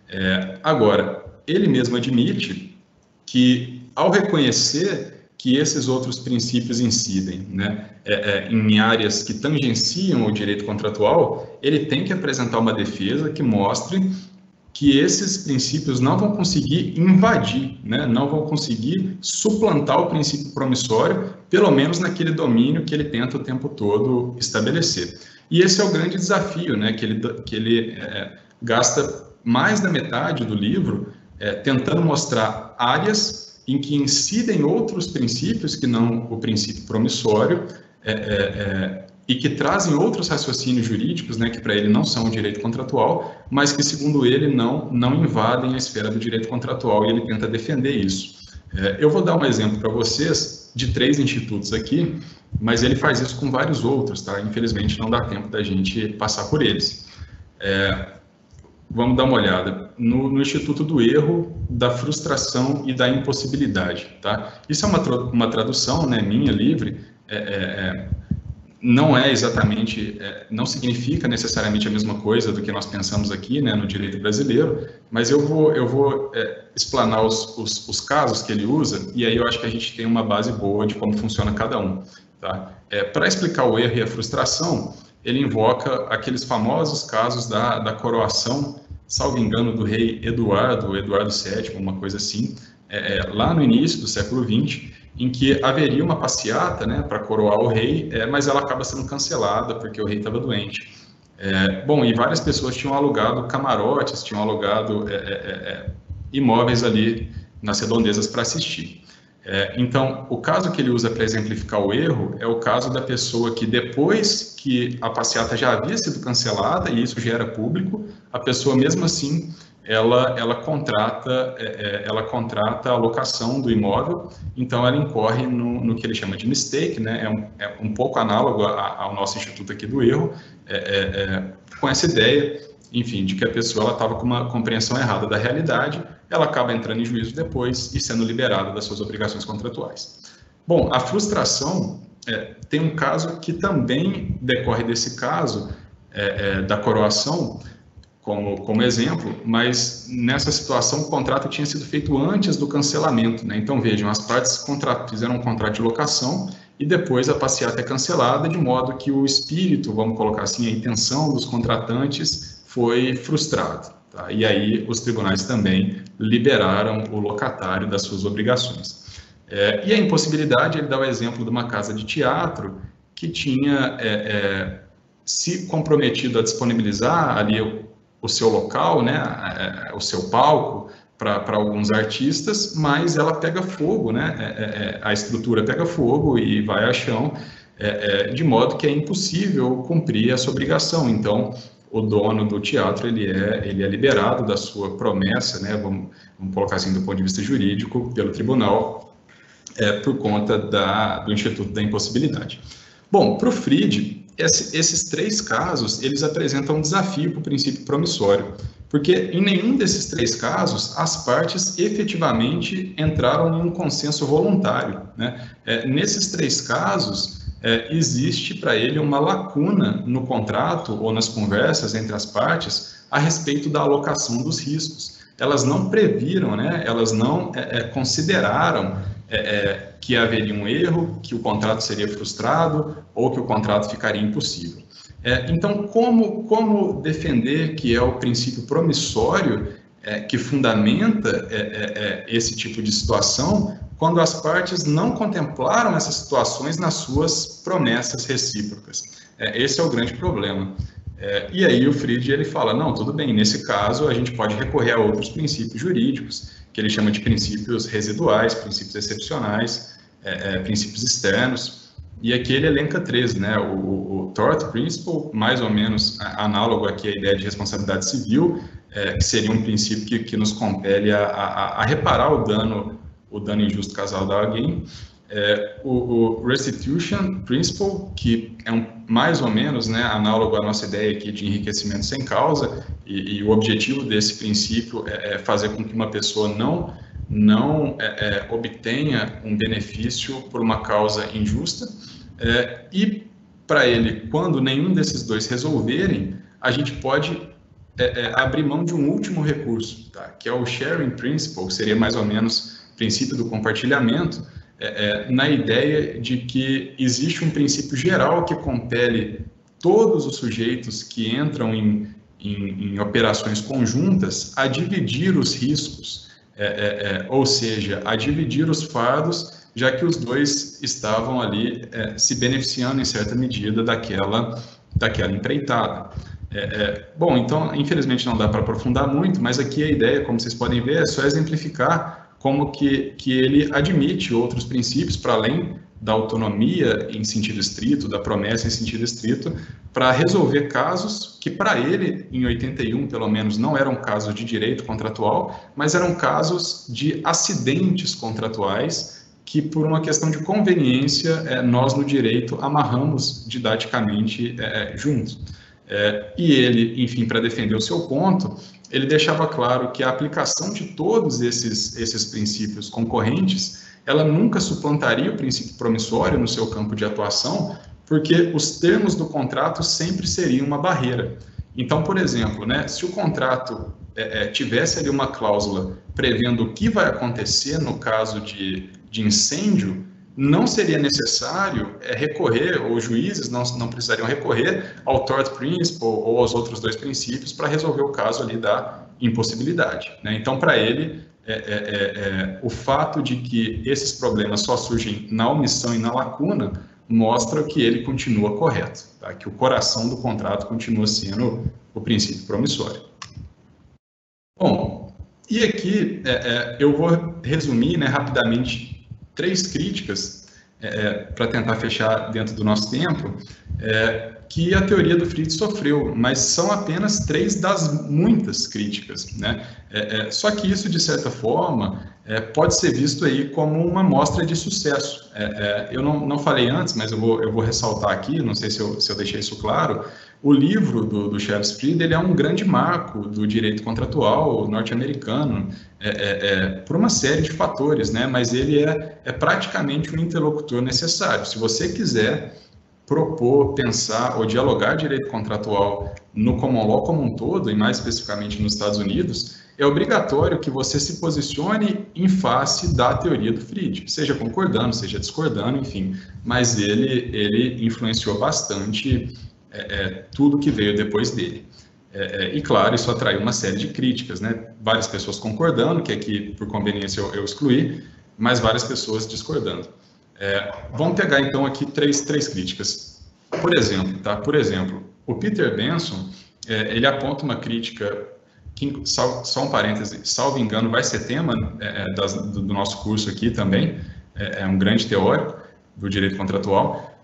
Speaker 2: É, agora, ele mesmo admite que, ao reconhecer que esses outros princípios incidem, né, é, é, em áreas que tangenciam o direito contratual, ele tem que apresentar uma defesa que mostre que esses princípios não vão conseguir invadir, né, não vão conseguir suplantar o princípio promissório, pelo menos naquele domínio que ele tenta o tempo todo estabelecer. E esse é o grande desafio, né, que ele, que ele é, gasta mais da metade do livro é, tentando mostrar áreas em que incidem outros princípios que não o princípio promissório é, é, é, e que trazem outros raciocínios jurídicos, né, que para ele não são o direito contratual, mas que, segundo ele, não, não invadem a esfera do direito contratual, e ele tenta defender isso. É, eu vou dar um exemplo para vocês de três institutos aqui, mas ele faz isso com vários outros, tá? Infelizmente não dá tempo da gente passar por eles. É, vamos dar uma olhada no, no Instituto do Erro, da Frustração e da Impossibilidade, tá? Isso é uma, uma tradução, né, minha, livre, é, é, não é exatamente, é, não significa necessariamente a mesma coisa do que nós pensamos aqui, né, no direito brasileiro, mas eu vou, eu vou é, explanar os, os, os casos que ele usa, e aí eu acho que a gente tem uma base boa de como funciona cada um. Tá? É, para explicar o erro e a frustração, ele invoca aqueles famosos casos da, da coroação, salvo engano, do rei Eduardo, Eduardo sétimo, uma coisa assim, é, é, lá no início do século vinte, em que haveria uma passeata, né, para coroar o rei, é, mas ela acaba sendo cancelada porque o rei estava doente. É, bom, e várias pessoas tinham alugado camarotes, tinham alugado é, é, imóveis ali nas redondezas para assistir. É, então, o caso que ele usa para exemplificar o erro é o caso da pessoa que, depois que a passeata já havia sido cancelada, e isso já era público, a pessoa mesmo assim ela, ela, contrata, é, ela contrata a locação do imóvel, então ela incorre no, no que ele chama de mistake, né? É um, é um pouco análogo a, ao nosso instituto aqui do erro, é, é, é, com essa ideia, enfim, de que a pessoa estava com uma compreensão errada da realidade, ela acaba entrando em juízo depois e sendo liberada das suas obrigações contratuais. Bom, a frustração, é, tem um caso que também decorre desse caso, é, é, da coroação, como, como exemplo, mas nessa situação o contrato tinha sido feito antes do cancelamento, né? Então vejam, as partes contra, fizeram um contrato de locação e depois a passeata é cancelada, de modo que o espírito, vamos colocar assim, a intenção dos contratantes foi frustrado, tá? E aí os tribunais também liberaram o locatário das suas obrigações. É, e a impossibilidade, ele dá o exemplo de uma casa de teatro que tinha é, é, se comprometido a disponibilizar ali o, o seu local, né, é, o seu palco para alguns artistas, mas ela pega fogo, né, é, é, a estrutura pega fogo e vai a chão, é, é, de modo que é impossível cumprir essa obrigação. Então, o dono do teatro, ele é, ele é liberado da sua promessa, né, vamos, vamos colocar assim do ponto de vista jurídico, pelo tribunal, É, por conta da, do Instituto da Impossibilidade. Bom, para o Fried, esse, esses três casos, eles apresentam um desafio para o princípio promissório, porque em nenhum desses três casos, as partes efetivamente entraram em um consenso voluntário, né? É, nesses três casos, é, existe para ele uma lacuna no contrato ou nas conversas entre as partes a respeito da alocação dos riscos. Elas não previram, né? Elas não é, é, consideraram É, é, que haveria um erro, que o contrato seria frustrado ou que o contrato ficaria impossível. É, então, como, como defender que é o princípio promissório é, que fundamenta é, é, esse tipo de situação quando as partes não contemplaram essas situações nas suas promessas recíprocas? É, esse é o grande problema. É, e aí o Fried, ele fala, não, tudo bem, nesse caso a gente pode recorrer a outros princípios jurídicos, que ele chama de princípios residuais, princípios excepcionais, é, é, princípios externos, e aqui ele elenca três, né, o, o tort principle, mais ou menos análogo aqui à ideia de responsabilidade civil, é, que seria um princípio que, que nos compele a, a, a reparar o dano, o dano injusto causado a alguém. É, o, o restitution principle, que é um, mais ou menos, né, análogo à nossa ideia aqui de enriquecimento sem causa, e, e o objetivo desse princípio é, é fazer com que uma pessoa não, não é, é, obtenha um benefício por uma causa injusta, é, e para ele, quando nenhum desses dois resolverem, a gente pode é, é, abrir mão de um último recurso, tá? Que é o sharing principle, que seria mais ou menos o princípio do compartilhamento, É, é, na ideia de que existe um princípio geral que compele todos os sujeitos que entram em, em, em operações conjuntas a dividir os riscos, é, é, é, ou seja, a dividir os fardos, já que os dois estavam ali é, se beneficiando em certa medida daquela, daquela empreitada. É, é, bom, então, infelizmente não dá para aprofundar muito, mas aqui a ideia, como vocês podem ver, é só exemplificar como que, que ele admite outros princípios, para além da autonomia em sentido estrito, da promessa em sentido estrito, para resolver casos que, para ele, em oitenta e um, pelo menos, não eram casos de direito contratual, mas eram casos de acidentes contratuais que, por uma questão de conveniência, é, nós, no direito, amarramos didaticamente é, juntos. É, e ele, enfim, para defender o seu ponto, ele deixava claro que a aplicação de todos esses, esses princípios concorrentes, ela nunca suplantaria o princípio promissório no seu campo de atuação, porque os termos do contrato sempre seriam uma barreira. Então, por exemplo, né, se o contrato é, é, tivesse ali uma cláusula prevendo o que vai acontecer no caso de, de incêndio, não seria necessário é, recorrer, ou os juízes não, não precisariam recorrer ao tort principle ou aos outros dois princípios para resolver o caso ali da impossibilidade, né? Então, para ele, é, é, é, o fato de que esses problemas só surgem na omissão e na lacuna mostra que ele continua correto, tá? Que o coração do contrato continua sendo o princípio promissório. Bom, e aqui é, é, eu vou resumir, né, rapidamente três críticas é, para tentar fechar dentro do nosso tempo, é, que a teoria do Fried sofreu, mas são apenas três das muitas críticas, né? É, é, só que isso, de certa forma, é, pode ser visto aí como uma mostra de sucesso. É, é, eu não, não falei antes, mas eu vou, eu vou ressaltar aqui, não sei se eu, se eu deixei isso claro, o livro do, do Charles Fried, ele é um grande marco do direito contratual norte-americano, é, é, é, por uma série de fatores, né? Mas ele é, é praticamente um interlocutor necessário. Se você quiser propor, pensar ou dialogar direito contratual no common law como um todo, e mais especificamente nos Estados Unidos, é obrigatório que você se posicione em face da teoria do Fried, seja concordando, seja discordando, enfim, mas ele, ele influenciou bastante é, é, tudo que veio depois dele. É, é, e claro, isso atraiu uma série de críticas, né? Várias pessoas concordando, que aqui por conveniência eu, eu excluí, mas várias pessoas discordando. É, vamos pegar então aqui três, três críticas. Por exemplo, tá? Por exemplo, o Peter Benson, é, ele aponta uma crítica que, só, só um parêntese, salvo engano, vai ser tema é, das, do, do nosso curso aqui também, é, é um grande teórico do direito contratual,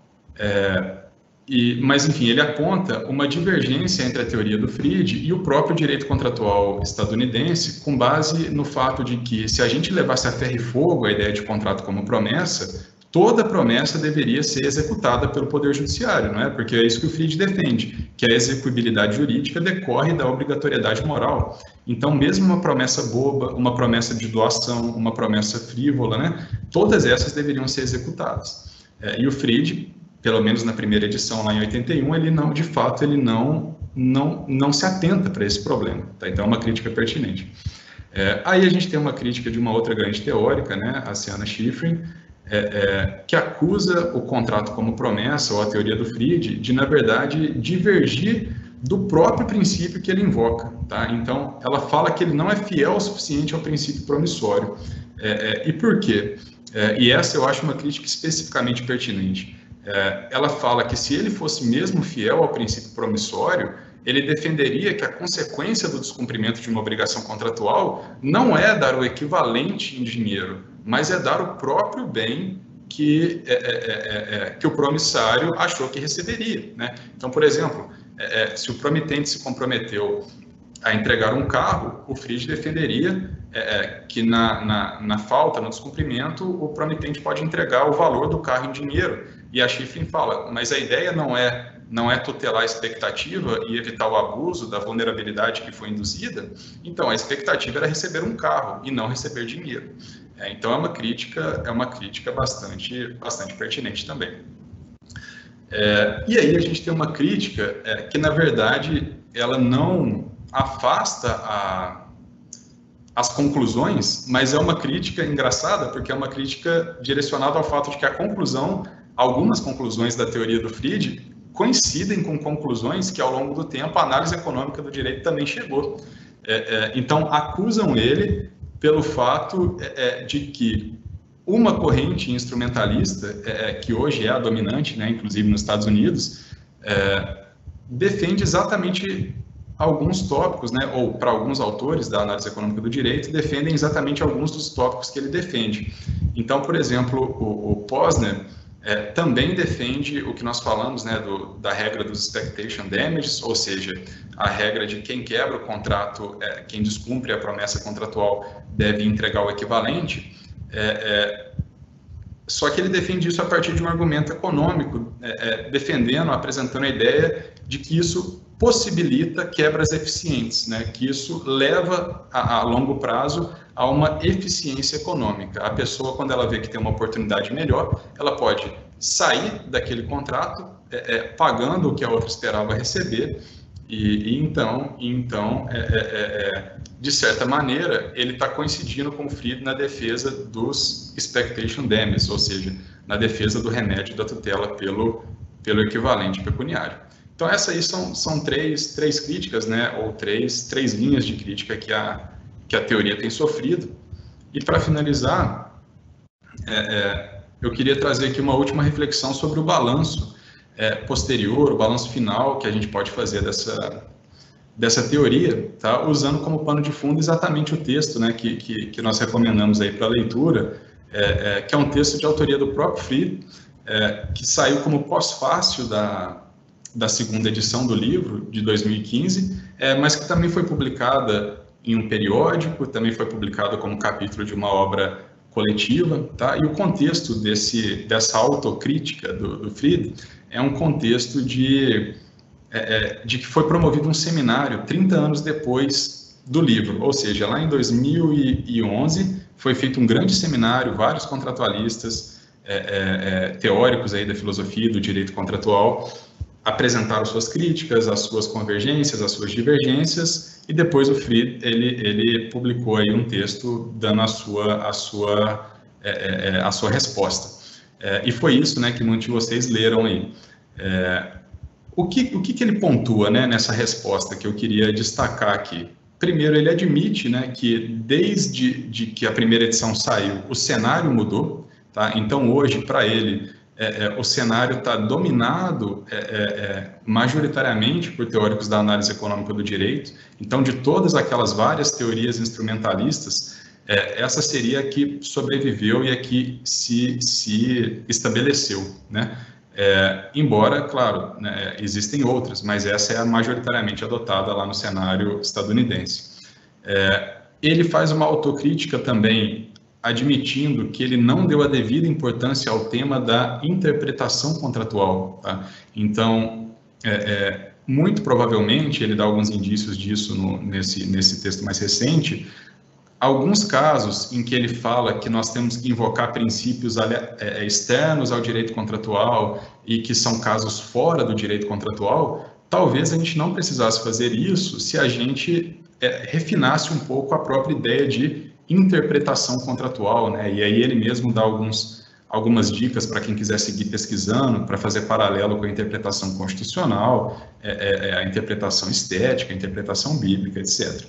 Speaker 2: é, e, mas enfim, ele aponta uma divergência entre a teoria do Fried e o próprio direito contratual estadunidense, com base no fato de que, se a gente levasse a ferro e fogo a ideia de contrato como promessa, toda promessa deveria ser executada pelo Poder Judiciário, não é? Porque é isso que o Fried defende, que a execuibilidade jurídica decorre da obrigatoriedade moral. Então, mesmo uma promessa boba, uma promessa de doação, uma promessa frívola, né? Todas essas deveriam ser executadas. É, e o Fried, pelo menos na primeira edição, lá em oitenta e um, ele não, de fato, ele não, não, não se atenta para esse problema. Tá? Então, é uma crítica pertinente. É, aí a gente tem uma crítica de uma outra grande teórica, né? A Siana Schifrin, É, é, que acusa o contrato como promessa, ou a teoria do Fried, de, na verdade, divergir do próprio princípio que ele invoca. Tá? Então, ela fala que ele não é fiel o suficiente ao princípio promissório. É, é, e por quê? É, e essa eu acho uma crítica especificamente pertinente. É, ela fala que, se ele fosse mesmo fiel ao princípio promissório, ele defenderia que a consequência do descumprimento de uma obrigação contratual não é dar o equivalente em dinheiro, mas é dar o próprio bem que, é, é, é, que o promissário achou que receberia. Né? Então, por exemplo, é, se o promitente se comprometeu a entregar um carro, o Fried defenderia é, que na, na, na falta, no descumprimento, o promitente pode entregar o valor do carro em dinheiro. E a Schifrin fala, mas a ideia não é, não é tutelar a expectativa e evitar o abuso da vulnerabilidade que foi induzida. Então, a expectativa era receber um carro e não receber dinheiro. É, então, é uma crítica, é uma crítica bastante, bastante pertinente também. É, e aí a gente tem uma crítica é, que, na verdade, ela não afasta a, as conclusões, mas é uma crítica engraçada, porque é uma crítica direcionada ao fato de que a conclusão, algumas conclusões da teoria do Fried coincidem com conclusões que, ao longo do tempo, a análise econômica do direito também chegou. É, é, então, acusam ele pelo fato é, de que uma corrente instrumentalista, é, que hoje é a dominante, né, inclusive nos Estados Unidos, é, defende exatamente alguns tópicos, né, ou para alguns autores da análise econômica do direito, defendem exatamente alguns dos tópicos que ele defende. Então, por exemplo, o, o Posner é, também defende o que nós falamos, né, do, da regra dos expectation damages, ou seja, a regra de quem quebra o contrato, é, quem descumpre a promessa contratual deve entregar o equivalente. É, é, só que ele defende isso a partir de um argumento econômico, é, é, defendendo, apresentando a ideia de que isso possibilita quebras eficientes, né? Que isso leva a, a longo prazo a uma eficiência econômica. A pessoa, quando ela vê que tem uma oportunidade melhor, ela pode sair daquele contrato é, é, pagando o que a outra esperava receber, e, e então, e então é, é, é, de certa maneira, ele está coincidindo com o Fried na defesa dos expectation damages, ou seja, na defesa do remédio da tutela pelo, pelo equivalente pecuniário. Então, essas aí são, são três, três críticas, né, ou três, três linhas de crítica que a, que a teoria tem sofrido. E, para finalizar, é, é, eu queria trazer aqui uma última reflexão sobre o balanço é, posterior, o balanço final que a gente pode fazer dessa, dessa teoria, tá? Usando como pano de fundo exatamente o texto, né, que, que, que nós recomendamos aí para a leitura, é, é, que é um texto de autoria do próprio Fried, é, que saiu como pós-fácil da, da segunda edição do livro, de dois mil e quinze, é, mas que também foi publicada em um periódico, também foi publicada como capítulo de uma obra coletiva, tá? E o contexto desse, dessa autocrítica do, do Fried é um contexto de, é, de que foi promovido um seminário trinta anos depois do livro, ou seja, lá em dois mil e onze foi feito um grande seminário, vários contratualistas, é, é, teóricos aí da filosofia e do direito contratual apresentaram suas críticas, as suas convergências, as suas divergências, e depois o Fried ele, ele publicou aí um texto dando a sua, a sua, é, é, a sua resposta. É, e foi isso, né, que muitos de vocês leram aí. É, o que, o que, que ele pontua, né, nessa resposta que eu queria destacar aqui? Primeiro, ele admite, né, que desde de que a primeira edição saiu, o cenário mudou, tá? Então, hoje, para ele, é, é, o cenário está dominado é, é, majoritariamente por teóricos da análise econômica do direito. Então, de todas aquelas várias teorias instrumentalistas, é, essa seria a que sobreviveu e a que se, se estabeleceu, né? É, embora, claro, né, existem outras, mas essa é a majoritariamente adotada lá no cenário estadunidense. É, ele faz uma autocrítica também, admitindo que ele não deu a devida importância ao tema da interpretação contratual. Tá? Então, é, é, muito provavelmente, ele dá alguns indícios disso no, nesse, nesse texto mais recente, alguns casos em que ele fala que nós temos que invocar princípios externos ao direito contratual e que são casos fora do direito contratual, talvez a gente não precisasse fazer isso se a gente é, refinasse um pouco a própria ideia de interpretação contratual, né? E aí ele mesmo dá alguns, algumas dicas para quem quiser seguir pesquisando, para fazer paralelo com a interpretação constitucional, é, é, a interpretação estética, a interpretação bíblica, etcétera.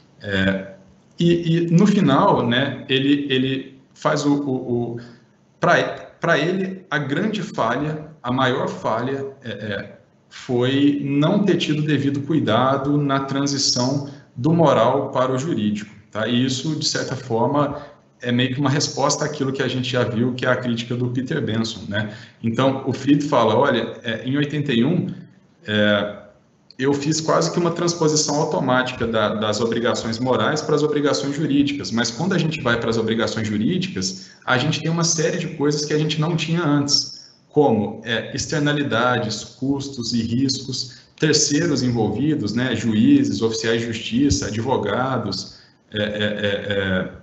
Speaker 2: É, E, e no final, né, ele, ele faz o... o, o para ele, a grande falha, a maior falha é, é, foi não ter tido devido cuidado na transição do moral para o jurídico. Tá? E isso, de certa forma, é meio que uma resposta àquilo que a gente já viu, que é a crítica do Peter Benson. Né? Então, o Fried fala, olha, é, em oitenta e um... É, eu fiz quase que uma transposição automática da, das obrigações morais para as obrigações jurídicas, mas quando a gente vai para as obrigações jurídicas, a gente tem uma série de coisas que a gente não tinha antes, como é, externalidades, custos e riscos, terceiros envolvidos, né, juízes, oficiais de justiça, advogados, é, é, é,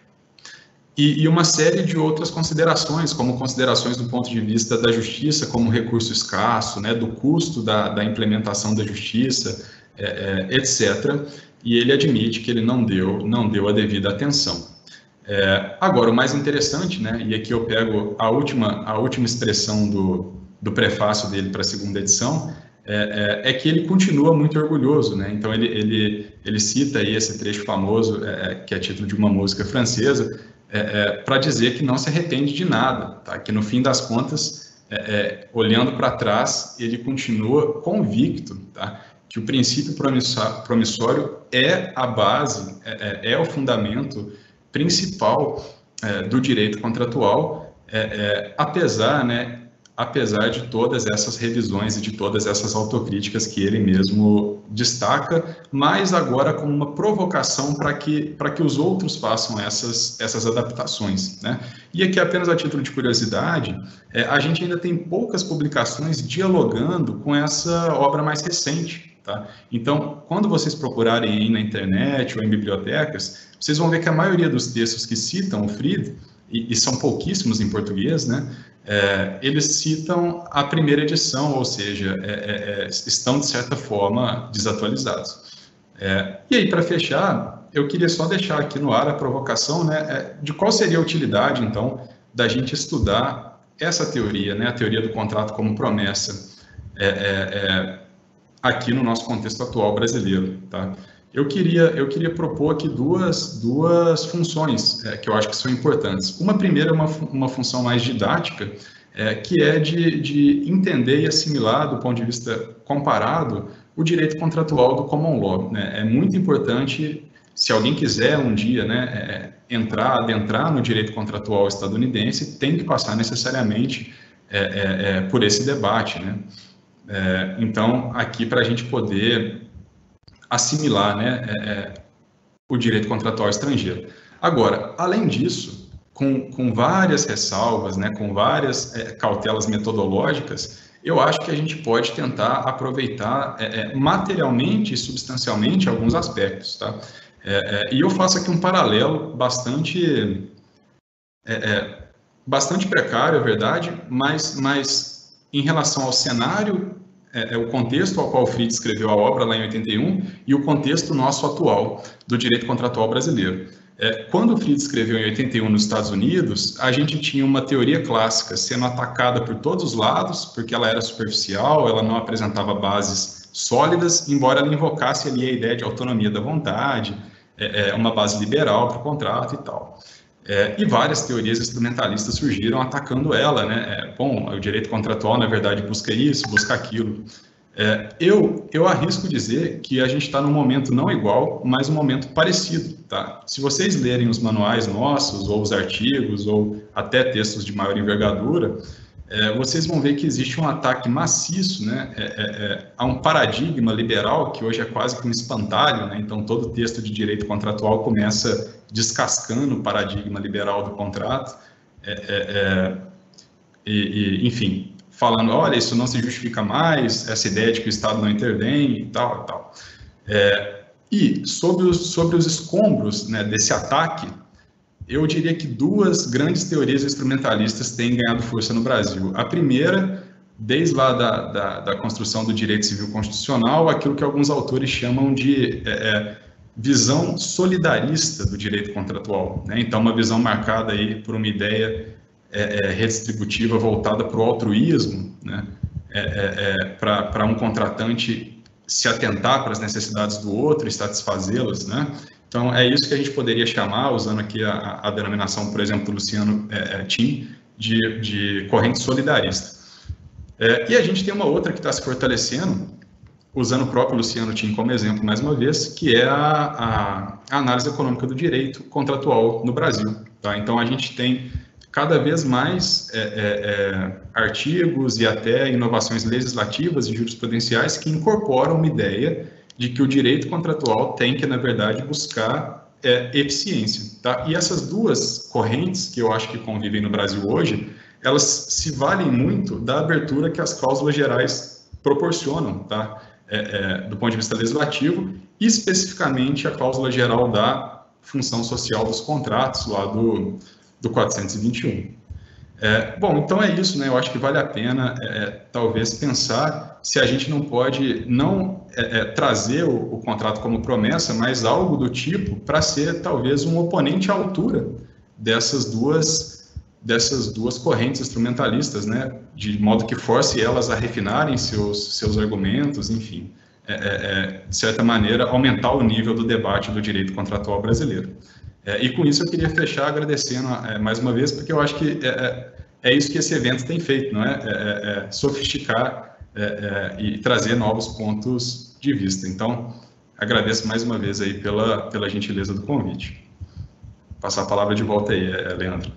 Speaker 2: E, e uma série de outras considerações, como considerações do ponto de vista da justiça como recurso escasso, né, do custo da, da implementação da justiça, é, é, etcétera. E ele admite que ele não deu, não deu a devida atenção. É, agora, o mais interessante, né, e aqui eu pego a última, a última expressão do, do prefácio dele para a segunda edição, é, é, é que ele continua muito orgulhoso, né? Então ele, ele, ele cita aí esse trecho famoso, é, que é título de uma música francesa, É, é, para dizer que não se arrepende de nada, tá? Que no fim das contas, é, é, olhando para trás, ele continua convicto, tá? Que o princípio promissório é a base, é, é o fundamento principal é, do direito contratual, é, é, apesar, né, apesar de todas essas revisões e de todas essas autocríticas que ele mesmo destaca, mas agora como uma provocação para que, para que os outros façam essas, essas adaptações. Né? E aqui, apenas a título de curiosidade, é, a gente ainda tem poucas publicações dialogando com essa obra mais recente. Tá? Então, quando vocês procurarem aí na internet ou em bibliotecas, vocês vão ver que a maioria dos textos que citam o Fried, e, e são pouquíssimos em português, né? É, eles citam a primeira edição, ou seja, é, é, estão, de certa forma, desatualizados. É, e aí, para fechar, eu queria só deixar aqui no ar a provocação, né, é, de qual seria a utilidade, então, da gente estudar essa teoria, né, a teoria do contrato como promessa, é, é, é, aqui no nosso contexto atual brasileiro. Tá? Eu queria, eu queria propor aqui duas, duas funções é, que eu acho que são importantes. Uma primeira é uma, uma função mais didática, é, que é de, de entender e assimilar, do ponto de vista comparado, o direito contratual do common law. Né? É muito importante se alguém quiser um dia, né, é, entrar, adentrar no direito contratual estadunidense, tem que passar necessariamente é, é, é, por esse debate, né? É, então, aqui para a gente poder assimilar, né, é, é, o direito contratual estrangeiro. Agora, além disso, com, com várias ressalvas, né, com várias é, cautelas metodológicas, eu acho que a gente pode tentar aproveitar é, é, materialmente e substancialmente alguns aspectos, tá? É, é, e eu faço aqui um paralelo bastante, é, é, bastante precário, é verdade, mas, mas em relação ao cenário, é, é, o contexto ao qual o Fried escreveu a obra lá em oitenta e um e o contexto nosso atual do direito contratual brasileiro. É, quando o Fried escreveu em oitenta e um nos Estados Unidos, a gente tinha uma teoria clássica sendo atacada por todos os lados, porque ela era superficial, ela não apresentava bases sólidas, embora ela invocasse ali a ideia de autonomia da vontade, é, é, uma base liberal para o contrato e tal. É, e várias teorias instrumentalistas surgiram atacando ela, né? É, bom, o direito contratual, na verdade, busca isso, busca aquilo. É, eu, eu arrisco dizer que a gente está num momento não igual, mas um momento parecido, tá? Se vocês lerem os manuais nossos, ou os artigos, ou até textos de maior envergadura, é, vocês vão ver que existe um ataque maciço, né, é, é, a um paradigma liberal, que hoje é quase que um espantalho, né? Então todo texto de direito contratual começa descascando o paradigma liberal do contrato, é, é, é, e, e, enfim, falando, olha, isso não se justifica mais, essa ideia de que o Estado não intervém e tal, e tal. É, e sobre os, sobre os escombros, né, desse ataque, eu diria que duas grandes teorias instrumentalistas têm ganhado força no Brasil. A primeira, desde lá da, da, da construção do direito civil constitucional, aquilo que alguns autores chamam de é, é, visão solidarista do direito contratual, né? Então, uma visão marcada aí por uma ideia é, é, redistributiva voltada para o altruísmo, né? É, é, é, para um contratante se atentar para as necessidades do outro e satisfazê-las, né? Então, é isso que a gente poderia chamar, usando aqui a, a denominação, por exemplo, do Luciano é, é, Tim, de, de corrente solidarista. É, e a gente tem uma outra que está se fortalecendo, usando o próprio Luciano Tim como exemplo, mais uma vez, que é a, a, a análise econômica do direito contratual no Brasil. Tá? Então, a gente tem cada vez mais é, é, é, artigos e até inovações legislativas e jurisprudenciais que incorporam uma ideia de que o direito contratual tem que, na verdade, buscar é, eficiência. Tá? E essas duas correntes, que eu acho que convivem no Brasil hoje, elas se valem muito da abertura que as cláusulas gerais proporcionam, tá? É, é, do ponto de vista legislativo, e especificamente a cláusula geral da função social dos contratos, lá do, do quatrocentos e vinte e um. É, bom, então é isso, né? Eu acho que vale a pena, é, talvez, pensar se a gente não pode não é, é, trazer o, o contrato como promessa, mas algo do tipo para ser, talvez, um oponente à altura dessas duas, dessas duas correntes instrumentalistas, né? De modo que force elas a refinarem seus, seus argumentos, enfim, é, é, de certa maneira, aumentar o nível do debate do direito contratual brasileiro. É, e com isso eu queria fechar agradecendo é, mais uma vez, porque eu acho que é, é isso que esse evento tem feito, não é? É, é sofisticar é, é, e trazer novos pontos de vista. Então, agradeço mais uma vez aí pela, pela gentileza do convite. Vou passar a palavra de volta aí, é, Leandro.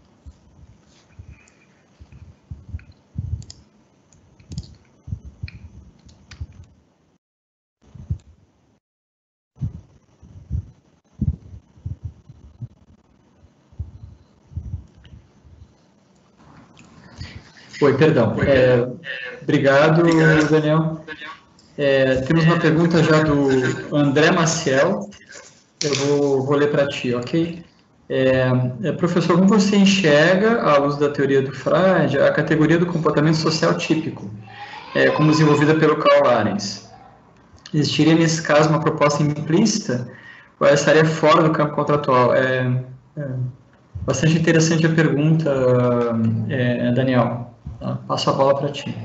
Speaker 1: Oi, perdão. É, obrigado, Daniel. É, temos uma pergunta já do André Maciel. Eu vou, vou ler para ti, ok? É, é, professor, como você enxerga, à luz da teoria do Freud, a categoria do comportamento social típico, é, como desenvolvida pelo Karl Arens? Existiria, nesse caso, uma proposta implícita ou ela estaria fora do campo contratual? É, é bastante interessante a pergunta, é, Daniel. Passo a bola para ti.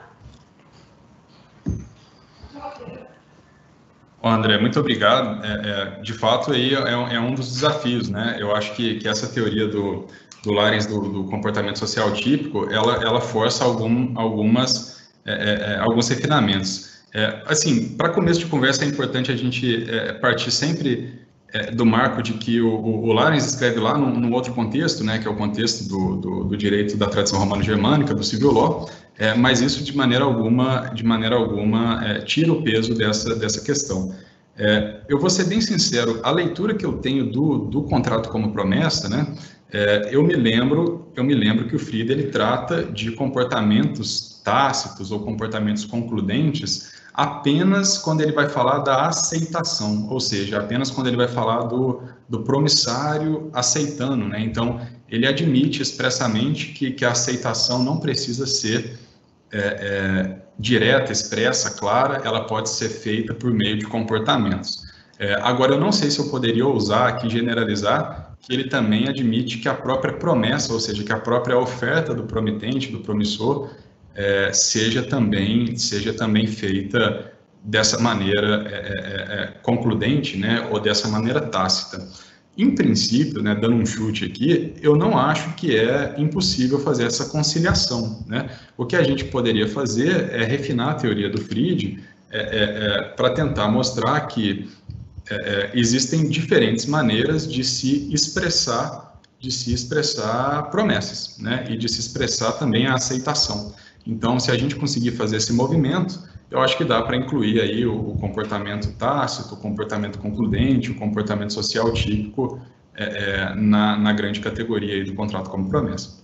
Speaker 2: André, muito obrigado. É, é, de fato, aí é, é um dos desafios, né? Eu acho que, que essa teoria do, do Larens, do, do comportamento social típico, ela, ela força algum, algumas, é, é, alguns refinamentos. É, assim, para começo de conversa, é importante a gente é, partir sempre é, do marco de que o, o Larens escreve lá num, num outro contexto, né, que é o contexto do, do, do direito da tradição romano-germânica, do civil law, é, mas isso de maneira alguma, de maneira alguma é, tira o peso dessa, dessa questão. É, eu vou ser bem sincero, a leitura que eu tenho do, do contrato como promessa, né, é, eu me lembro, eu me lembro que o Fried ele trata de comportamentos tácitos ou comportamentos concludentes apenas quando ele vai falar da aceitação, ou seja, apenas quando ele vai falar do, do promissário aceitando, né? Então, ele admite expressamente que, que a aceitação não precisa ser é, é, direta, expressa, clara, ela pode ser feita por meio de comportamentos. É, agora, eu não sei se eu poderia ousar aqui generalizar que ele também admite que a própria promessa, ou seja, que a própria oferta do promitente, do promissor, É, seja também seja também feita dessa maneira é, é, é, concludente, né, ou dessa maneira tácita. Em princípio, né, dando um chute aqui, eu não acho que é impossível fazer essa conciliação, né? O que a gente poderia fazer é refinar a teoria do Fried é, é, é, para tentar mostrar que é, é, existem diferentes maneiras de se expressar de se expressar promessas, né, e de se expressar também a aceitação. Então, se a gente conseguir fazer esse movimento, eu acho que dá para incluir aí o, o comportamento tácito, o comportamento concludente, o comportamento social típico é, é, na, na grande categoria aí do contrato como promessa.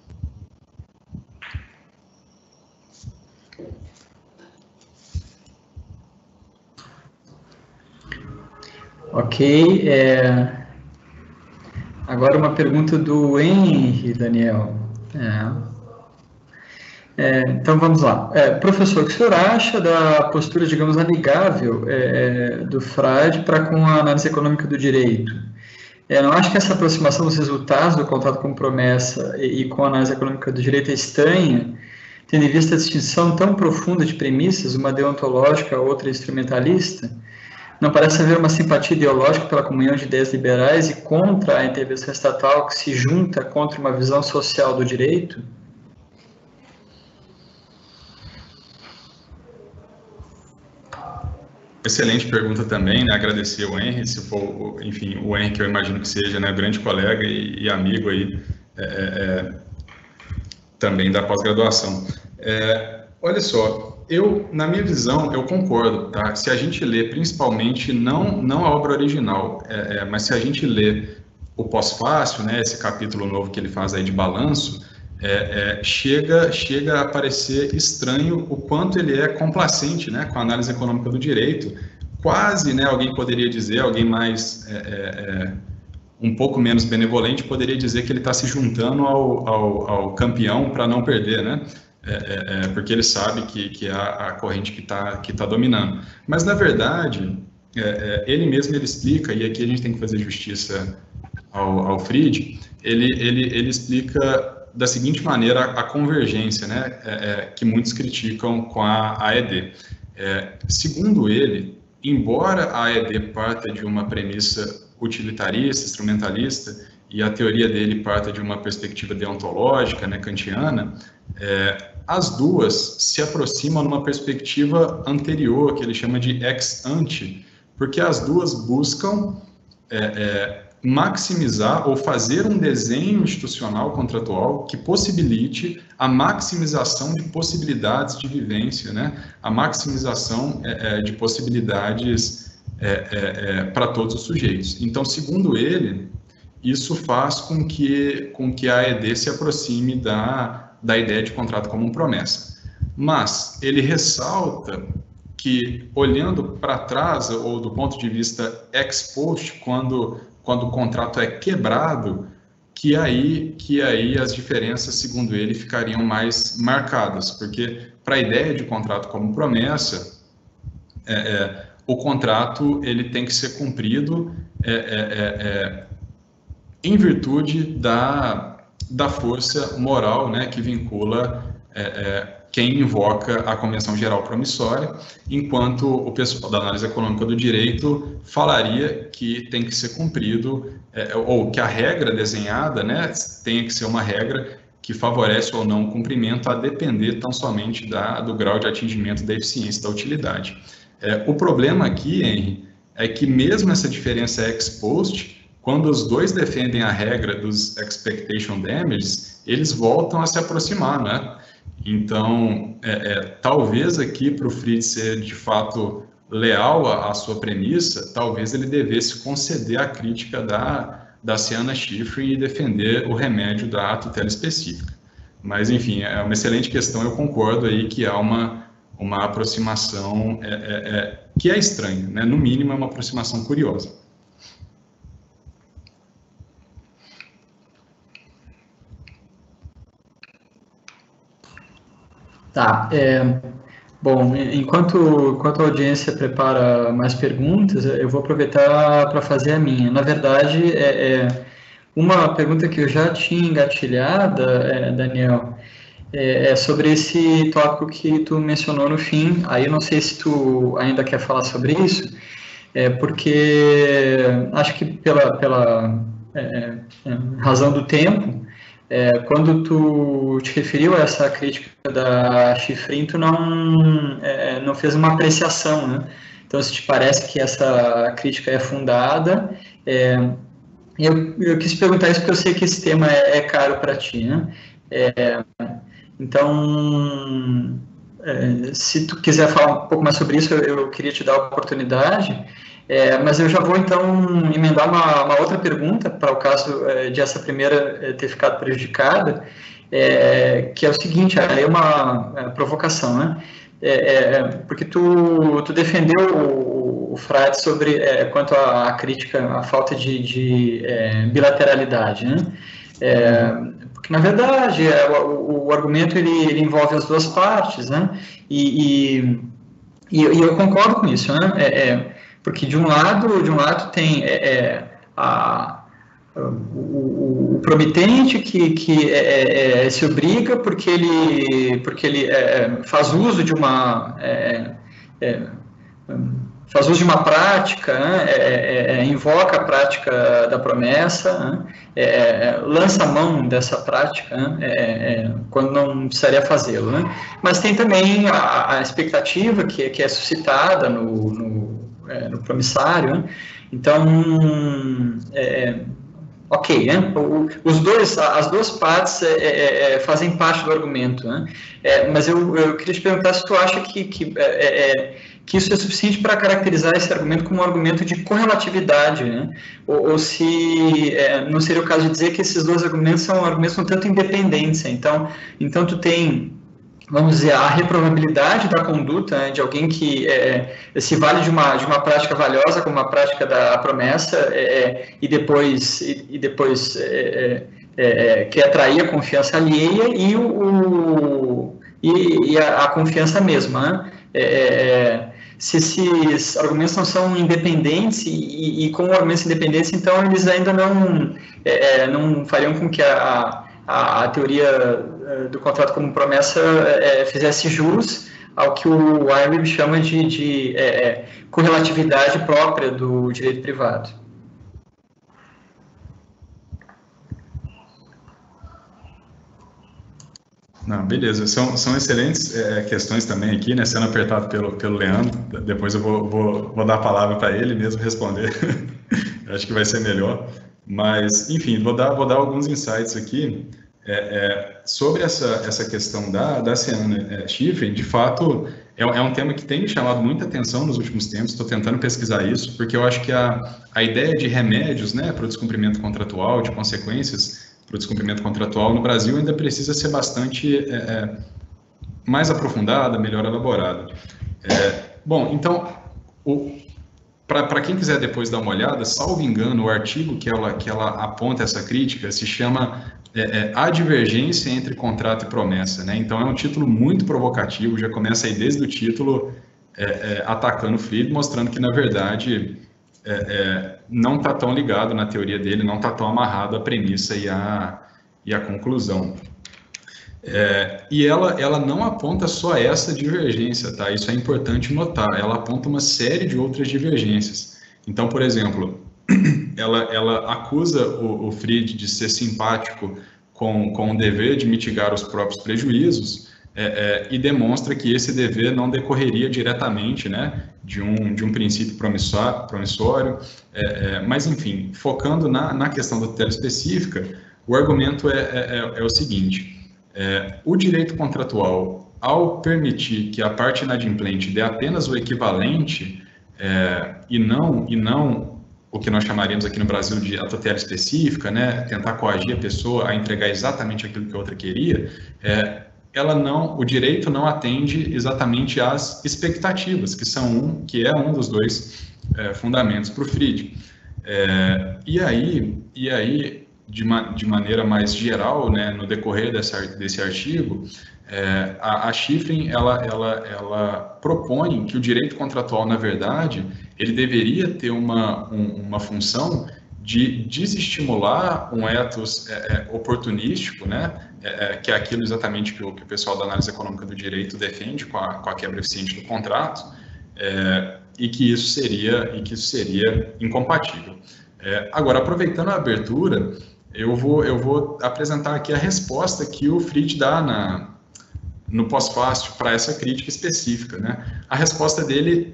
Speaker 1: Ok. É... Agora uma pergunta do Henry, Daniel. É... É, então, vamos lá. É, professor, o que o senhor acha da postura, digamos, amigável é, do Fried para com a análise econômica do direito? É, não acho que essa aproximação dos resultados do contrato com promessa e, e com a análise econômica do direito é estranha, tendo em vista a distinção tão profunda de premissas, uma deontológica, outra instrumentalista? Não parece haver uma simpatia ideológica pela comunhão de ideias liberais e contra a intervenção estatal que se junta contra uma visão social do direito?
Speaker 2: Excelente pergunta também, né? Agradecer ao Henry, se for, enfim, o Henry que eu imagino que seja, né, grande colega e, e amigo aí, é, é, também da pós-graduação. É, olha só, eu, na minha visão, eu concordo, tá? Se a gente lê, principalmente, não, não a obra original, é, é, mas se a gente lê o pós-fácil, né, esse capítulo novo que ele faz aí de balanço, É, é, chega, chega a parecer estranho o quanto ele é complacente, né, com a análise econômica do direito. Quase, né, alguém poderia dizer, alguém mais, é, é, um pouco menos benevolente, poderia dizer que ele está se juntando ao, ao, ao campeão para não perder, né, é, é, porque ele sabe que, que é a, a corrente que está que tá dominando. Mas, na verdade, é, é, ele mesmo ele explica, e aqui a gente tem que fazer justiça ao, ao Fried, ele, ele, ele explica da seguinte maneira a convergência, né, é, é, que muitos criticam com a A E D. É, segundo ele, embora a A E D parta de uma premissa utilitarista, instrumentalista, e a teoria dele parta de uma perspectiva deontológica, né, kantiana, é, as duas se aproximam numa perspectiva anterior, que ele chama de ex ante, porque as duas buscam é, é, maximizar ou fazer um desenho institucional contratual que possibilite a maximização de possibilidades de vivência, né? A maximização é, é, de possibilidades é, é, é, para todos os sujeitos. Então, segundo ele, isso faz com que, com que a A E D se aproxime da, da ideia de contrato como uma promessa. Mas ele ressalta que, olhando para trás, ou do ponto de vista ex post, quando quando o contrato é quebrado, que aí, que aí as diferenças, segundo ele, ficariam mais marcadas, porque para a ideia de contrato como promessa, é, é, o contrato ele tem que ser cumprido é, é, é, em virtude da, da força moral, né, que vincula é, é, quem invoca a Convenção Geral Promissória, enquanto o pessoal da análise econômica do direito falaria que tem que ser cumprido, é, ou que a regra desenhada, né, tenha que ser uma regra que favorece ou não o cumprimento, a depender tão somente da, do grau de atingimento da eficiência da utilidade. É, o problema aqui, Henry, é que mesmo essa diferença ex post, quando os dois defendem a regra dos expectation damages, eles voltam a se aproximar, né? Então, é, é, talvez aqui para o Fried ser de fato leal à, à sua premissa, talvez ele devesse conceder a crítica da, da Ciana Schifrin e defender o remédio da tutela específica. Mas, enfim, é uma excelente questão, eu concordo aí que há uma, uma aproximação é, é, é, que é estranha, né? No mínimo é uma aproximação curiosa.
Speaker 1: Tá, é, bom, enquanto, enquanto a audiência prepara mais perguntas, eu vou aproveitar para fazer a minha. Na verdade, é, é uma pergunta que eu já tinha engatilhada, é, Daniel, é, é sobre esse tópico que tu mencionou no fim. Aí eu não sei se tu ainda quer falar sobre isso, é, porque acho que pela, pela é, é, razão do tempo, É, quando tu te referiu a essa crítica da Schifrin, tu não, é, não fez uma apreciação, né? Então, se te parece que essa crítica é fundada, é, eu, eu quis perguntar isso porque eu sei que esse tema é, é caro para ti, né? É, então, é, se tu quiser falar um pouco mais sobre isso, eu, eu queria te dar a oportunidade. É, mas eu já vou, então, emendar uma, uma outra pergunta, para o caso é, de essa primeira é, ter ficado prejudicada, é, que é o seguinte, aí é uma é, provocação, né? É, é, porque tu, tu defendeu o, o Frade sobre, é, quanto à crítica, à falta de, de é, bilateralidade, né? É, porque, na verdade, é, o, o argumento, ele, ele envolve as duas partes, né? E, e, e eu concordo com isso, né? É, é, porque de um lado, de um lado tem é, é, a, o, o promitente que, que é, é, se obriga porque ele, porque ele é, faz uso de uma é, é, faz uso de uma prática, né? é, é, invoca a prática da promessa, né? é, lança a mão dessa prática, né? é, quando não precisaria fazê-lo, né? Mas tem também a, a expectativa que, que é suscitada no, no É, no promissário, né? Então, é, ok, né? O, os dois, as duas partes é, é, fazem parte do argumento, né? É, mas eu, eu queria te perguntar se tu acha que, que, é, que isso é suficiente para caracterizar esse argumento como um argumento de correlatividade, né? Ou, ou se é, não seria o caso de dizer que esses dois argumentos são argumentos um tanto independentes. Então, então tu tem, vamos dizer, a reprovabilidade da conduta, né, de alguém que é, se vale de uma, de uma prática valiosa, como a prática da promessa, é, e depois, e, e depois é, é, quer atrair a confiança alheia e, o, e, e a, a confiança mesma. Né? É, se esses argumentos não são independentes, e, e como argumentos independentes, então eles ainda não, é, não fariam com que a, a, a teoria do contrato como promessa é, fizesse jus ao que o Weyrich chama de, de é, correlatividade própria do direito privado.
Speaker 2: Não, beleza, são, são excelentes é, questões também aqui, né, sendo apertado pelo, pelo Leandro, depois eu vou, vou, vou dar a palavra para ele mesmo responder, acho que vai ser melhor, mas, enfim, vou dar, vou dar alguns insights aqui. É, é, sobre essa, essa questão da, da Ciana é, Schifrin, de fato, é, é um tema que tem me chamado muita atenção nos últimos tempos, estou tentando pesquisar isso, porque eu acho que a, a ideia de remédios, né, para o descumprimento contratual, de consequências para o descumprimento contratual no Brasil ainda precisa ser bastante é, é, mais aprofundada, melhor elaborada. É, bom, então, para quem quiser depois dar uma olhada, salvo engano, o artigo que ela, que ela aponta essa crítica se chama É, é, a divergência entre contrato e promessa, né? Então é um título muito provocativo, já começa aí desde o título é, é, atacando o Fried, mostrando que na verdade é, é, não está tão ligado na teoria dele, não está tão amarrado à premissa e à, e à conclusão. É, e ela, ela não aponta só essa divergência, tá? Isso é importante notar, ela aponta uma série de outras divergências. Então, por exemplo, Ela, ela acusa o, o Fried de ser simpático com, com o dever de mitigar os próprios prejuízos é, é, e demonstra que esse dever não decorreria diretamente, né, de um, de um princípio promissório, promissório é, é, mas, enfim, focando na, na questão da tutela específica, o argumento é, é, é o seguinte, é, o direito contratual, ao permitir que a parte inadimplente dê apenas o equivalente é, e, não, e não o que nós chamaríamos aqui no Brasil de a tutela específica, né, tentar coagir a pessoa a entregar exatamente aquilo que a outra queria, é, ela não, o direito não atende exatamente às expectativas, que são um, que é um dos dois é, fundamentos para o F R I D. É, e aí, e aí de, ma, de maneira mais geral, né, no decorrer dessa, desse artigo, é, a, a Shiffrin, ela, ela, ela propõe que o direito contratual, na verdade, ele deveria ter uma, um, uma função de desestimular um ethos é, é, oportunístico, né, é, que é aquilo exatamente que o, que o pessoal da análise econômica do direito defende com a, com a quebra eficiente do contrato, é, e que isso seria, e que isso seria incompatível. É, agora, aproveitando a abertura, eu vou, eu vou apresentar aqui a resposta que o F R I D dá na, no pós-fácil para essa crítica específica, né? A resposta dele,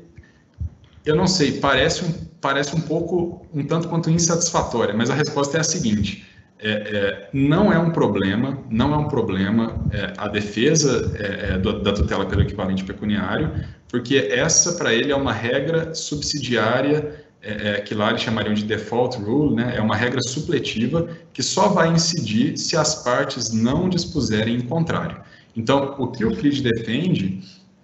Speaker 2: eu não sei, parece um, parece um pouco, um tanto quanto insatisfatória, mas a resposta é a seguinte, é, é, não é um problema, não é um problema é, a defesa é, é, do, da tutela pelo equivalente pecuniário, porque essa, para ele, é uma regra subsidiária, é, é, que lá eles chamariam de default rule, né? É uma regra supletiva que só vai incidir se as partes não dispuserem em contrário. Então, o que o F R I D defende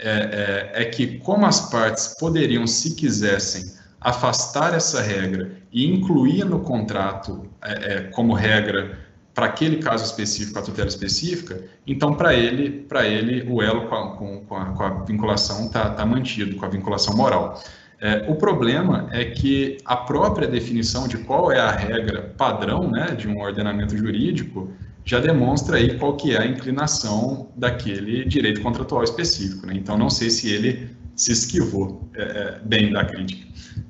Speaker 2: é, é, é que, como as partes poderiam, se quisessem, afastar essa regra e incluir no contrato é, é, como regra para aquele caso específico, a tutela específica, então, para ele, para ele, o elo com a, com a, com a vinculação está tá mantido, com a vinculação moral. É, o problema é que a própria definição de qual é a regra padrão, né, de um ordenamento jurídico já demonstra aí qual que é a inclinação daquele direito contratual específico, né? Então, não sei se ele se esquivou é, é, bem da crítica.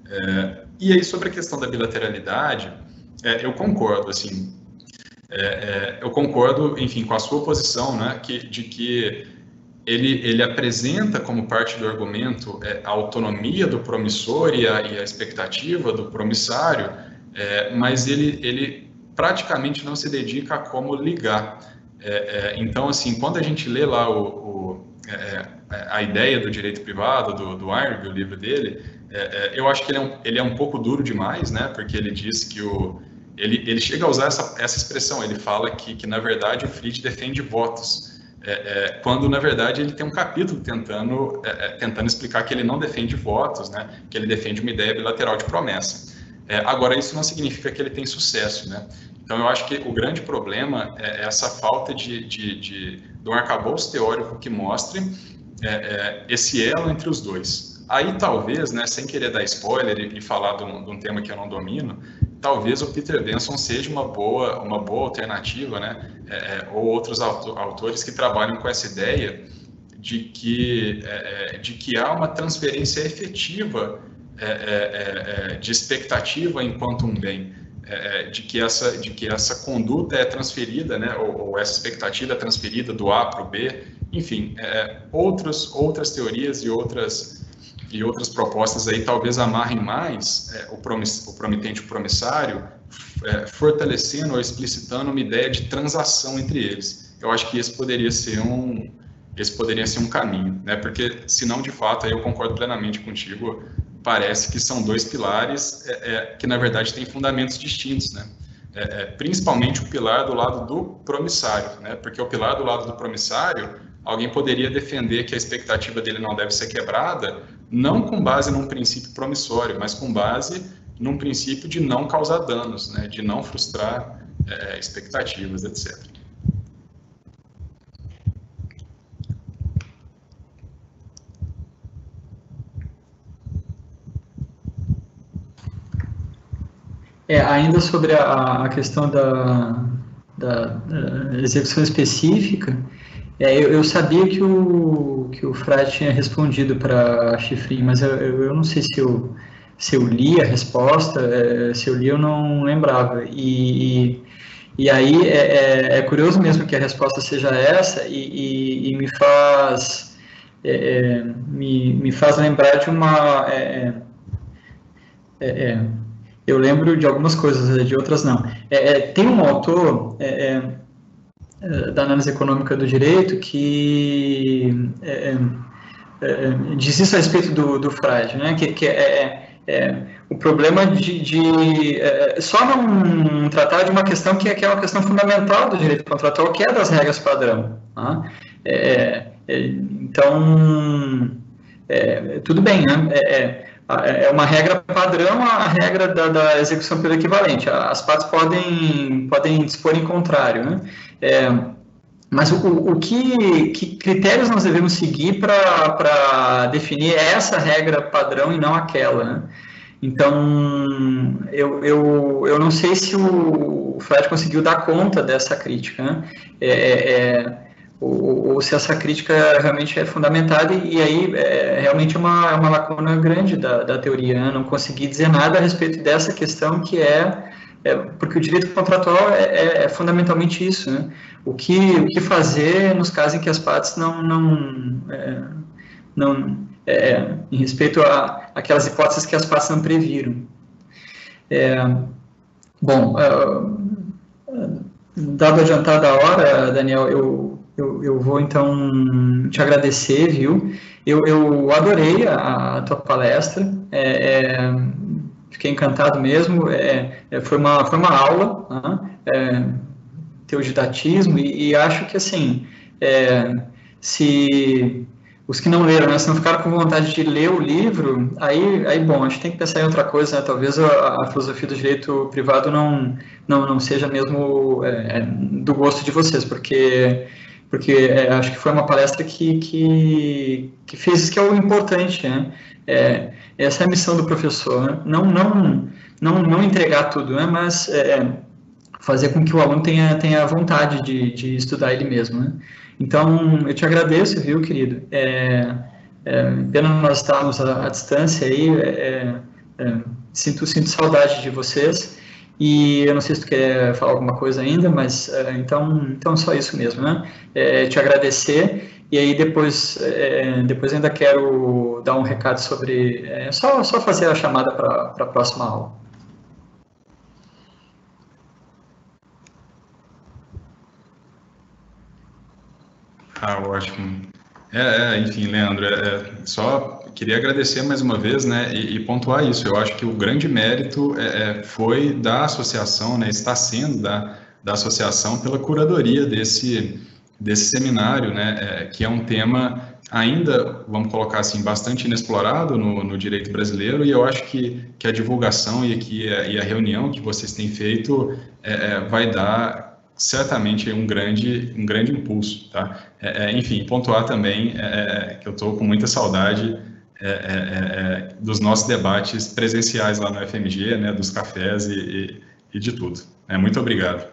Speaker 2: É, e aí, sobre a questão da bilateralidade, é, eu concordo, assim, é, é, eu concordo, enfim, com a sua posição, né, que, de que ele, ele apresenta como parte do argumento é, a autonomia do promissor e a, e a expectativa do promissário, é, mas ele, ele praticamente não se dedica a como ligar. É, é, então, assim, quando a gente lê lá o, o, é, a ideia do direito privado, do, do Ironby, o livro dele, é, é, eu acho que ele é, um, ele é um pouco duro demais, né, porque ele diz que o... Ele, ele chega a usar essa, essa expressão, ele fala que, que, na verdade, o F R I D defende votos, é, é, quando, na verdade, ele tem um capítulo tentando, é, é, tentando explicar que ele não defende votos, né, que ele defende uma ideia bilateral de promessa. É, agora, isso não significa que ele tem sucesso, né? Então, eu acho que o grande problema é essa falta de, de, de, de um arcabouço teórico que mostre é, é, esse elo entre os dois. Aí, talvez, né, sem querer dar spoiler e, e falar de um, de um tema que eu não domino, talvez o Peter Benson seja uma boa, uma boa alternativa, né, é, ou outros autores que trabalham com essa ideia de que, é, de que há uma transferência efetiva é, é, é, de expectativa enquanto um bem, é, de, que essa, de que essa conduta é transferida, né, ou, ou essa expectativa é transferida do A para o B, enfim, é, outros, outras teorias e outras... e outras propostas aí talvez amarrem mais é, o, promiss, o promitente e o promissário, é, fortalecendo ou explicitando uma ideia de transação entre eles. Eu acho que esse poderia ser um, esse poderia ser um caminho, né? Porque, senão, de fato, aí eu concordo plenamente contigo, parece que são dois pilares é, é, que, na verdade, têm fundamentos distintos, né? É, é, principalmente o pilar do lado do promissário, né? Porque o pilar do lado do promissário, alguém poderia defender que a expectativa dele não deve ser quebrada, não com base num princípio promissório, mas com base num princípio de não causar danos, né, de não frustrar é, expectativas, etcétera.
Speaker 1: É, ainda sobre a, a questão da, da, da execução específica, É, eu, eu sabia que o, que o Frade tinha respondido para a Shiffrin, mas eu, eu, eu não sei se eu, se eu li a resposta, é, se eu li eu não lembrava. E, e, e aí é, é, é curioso mesmo que a resposta seja essa e, e, e me faz é, me, me faz lembrar de uma... É, é, é, eu lembro de algumas coisas, de outras não. É, tem um autor da análise econômica do direito que diz isso a respeito do, do Freud, né? Que, que é, é, o problema de, de é, só não tratar de uma questão que é, que é uma questão fundamental do direito contratual, que é das regras padrão. Tá? É, é, então, é, tudo bem, né? É, é uma regra padrão a regra da, da execução pelo equivalente. As partes podem, podem dispor em contrário, né? É, mas o, o que, que, critérios nós devemos seguir para definir essa regra padrão e não aquela, né? Então, eu, eu, eu não sei se o Freud conseguiu dar conta dessa crítica, né? É, é, ou, ou se essa crítica realmente é fundamentada, e, e aí é, realmente é uma, é uma lacuna grande da, da teoria, né? Não conseguir dizer nada a respeito dessa questão que é, é porque o direito contratual é, é, é fundamentalmente isso, né? O que, o que fazer nos casos em que as partes não, não, é, não é, em respeito a aquelas hipóteses que as partes não previram. É, bom, uh, dado adiantado a hora, Daniel, eu, eu, eu vou então te agradecer, viu? Eu, eu adorei a, a tua palestra, é, é, fiquei encantado mesmo, é, foi, uma, foi uma aula, né? É, teu didatismo, e, e acho que, assim, é, se os que não leram, né, se não ficaram com vontade de ler o livro, aí, aí bom, a gente tem que pensar em outra coisa, né? Talvez a, a filosofia do direito privado não, não, não seja mesmo é, do gosto de vocês, porque, porque é, acho que foi uma palestra que, que, que fez isso que é o importante, né? É, essa é a missão do professor, né? não, não, não, não entregar tudo, né? Mas é, fazer com que o aluno tenha, tenha vontade de, de estudar ele mesmo, né? Então, eu te agradeço, viu, querido? É, é, pena nós estarmos à, à distância aí, é, é, sinto, sinto saudade de vocês, e eu não sei se tu quer falar alguma coisa ainda, mas é, então, então só isso mesmo, né? É, te agradecer, e aí depois, é, depois ainda quero dar um recado sobre, é, só, só fazer a chamada para a próxima aula.
Speaker 2: Ah, ótimo. É, é, enfim, Leandro, é, é, só queria agradecer mais uma vez, né, e, e pontuar isso. Eu acho que o grande mérito é, é, foi da associação, né, está sendo da, da associação pela curadoria desse, desse seminário, né, é, que é um tema ainda, vamos colocar assim, bastante inexplorado no, no direito brasileiro, e eu acho que, que a divulgação e, que, e a reunião que vocês têm feito é, é, vai dar certamente um grande, um grande impulso, tá? É, é, enfim, pontuar também é, que eu estou com muita saudade é, é, é, dos nossos debates presenciais lá no F M G, né, dos cafés e, e, e de tudo. É, muito obrigado.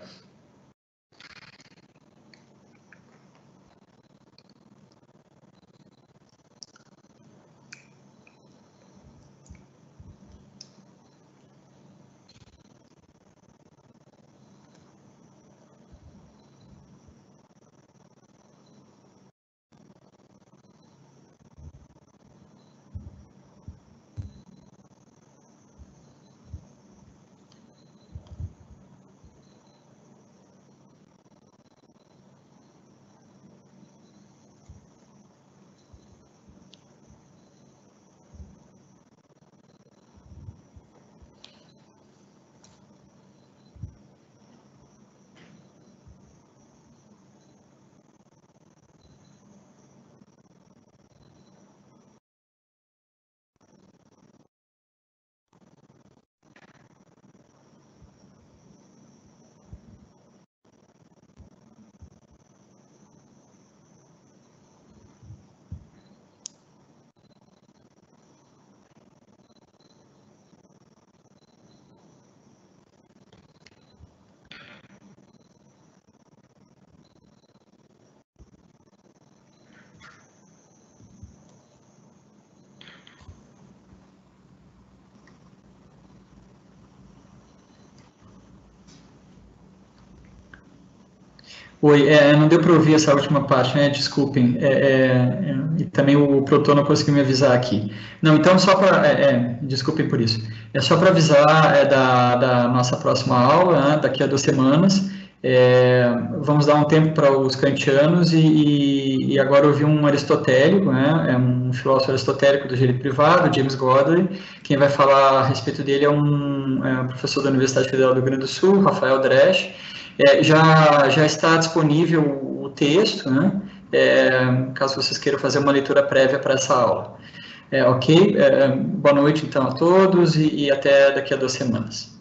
Speaker 1: Oi, é, não deu para ouvir essa última parte, né? Desculpem. É, é, e também o produtor não conseguiu me avisar aqui. Não, então só para, é, é, desculpem por isso. É só para avisar é, da, da nossa próxima aula, né, daqui a duas semanas. É, vamos dar um tempo para os kantianos e, e, e agora ouvir um aristotélico, né? É um filósofo aristotélico do direito privado, James Godley. Quem vai falar a respeito dele é um, é um professor da Universidade Federal do Rio Grande do Sul, Rafael Dresch. É, já, já está disponível o texto, né? É, caso vocês queiram fazer uma leitura prévia para essa aula. É, ok? É, boa noite, então, a todos e, e até daqui a duas semanas.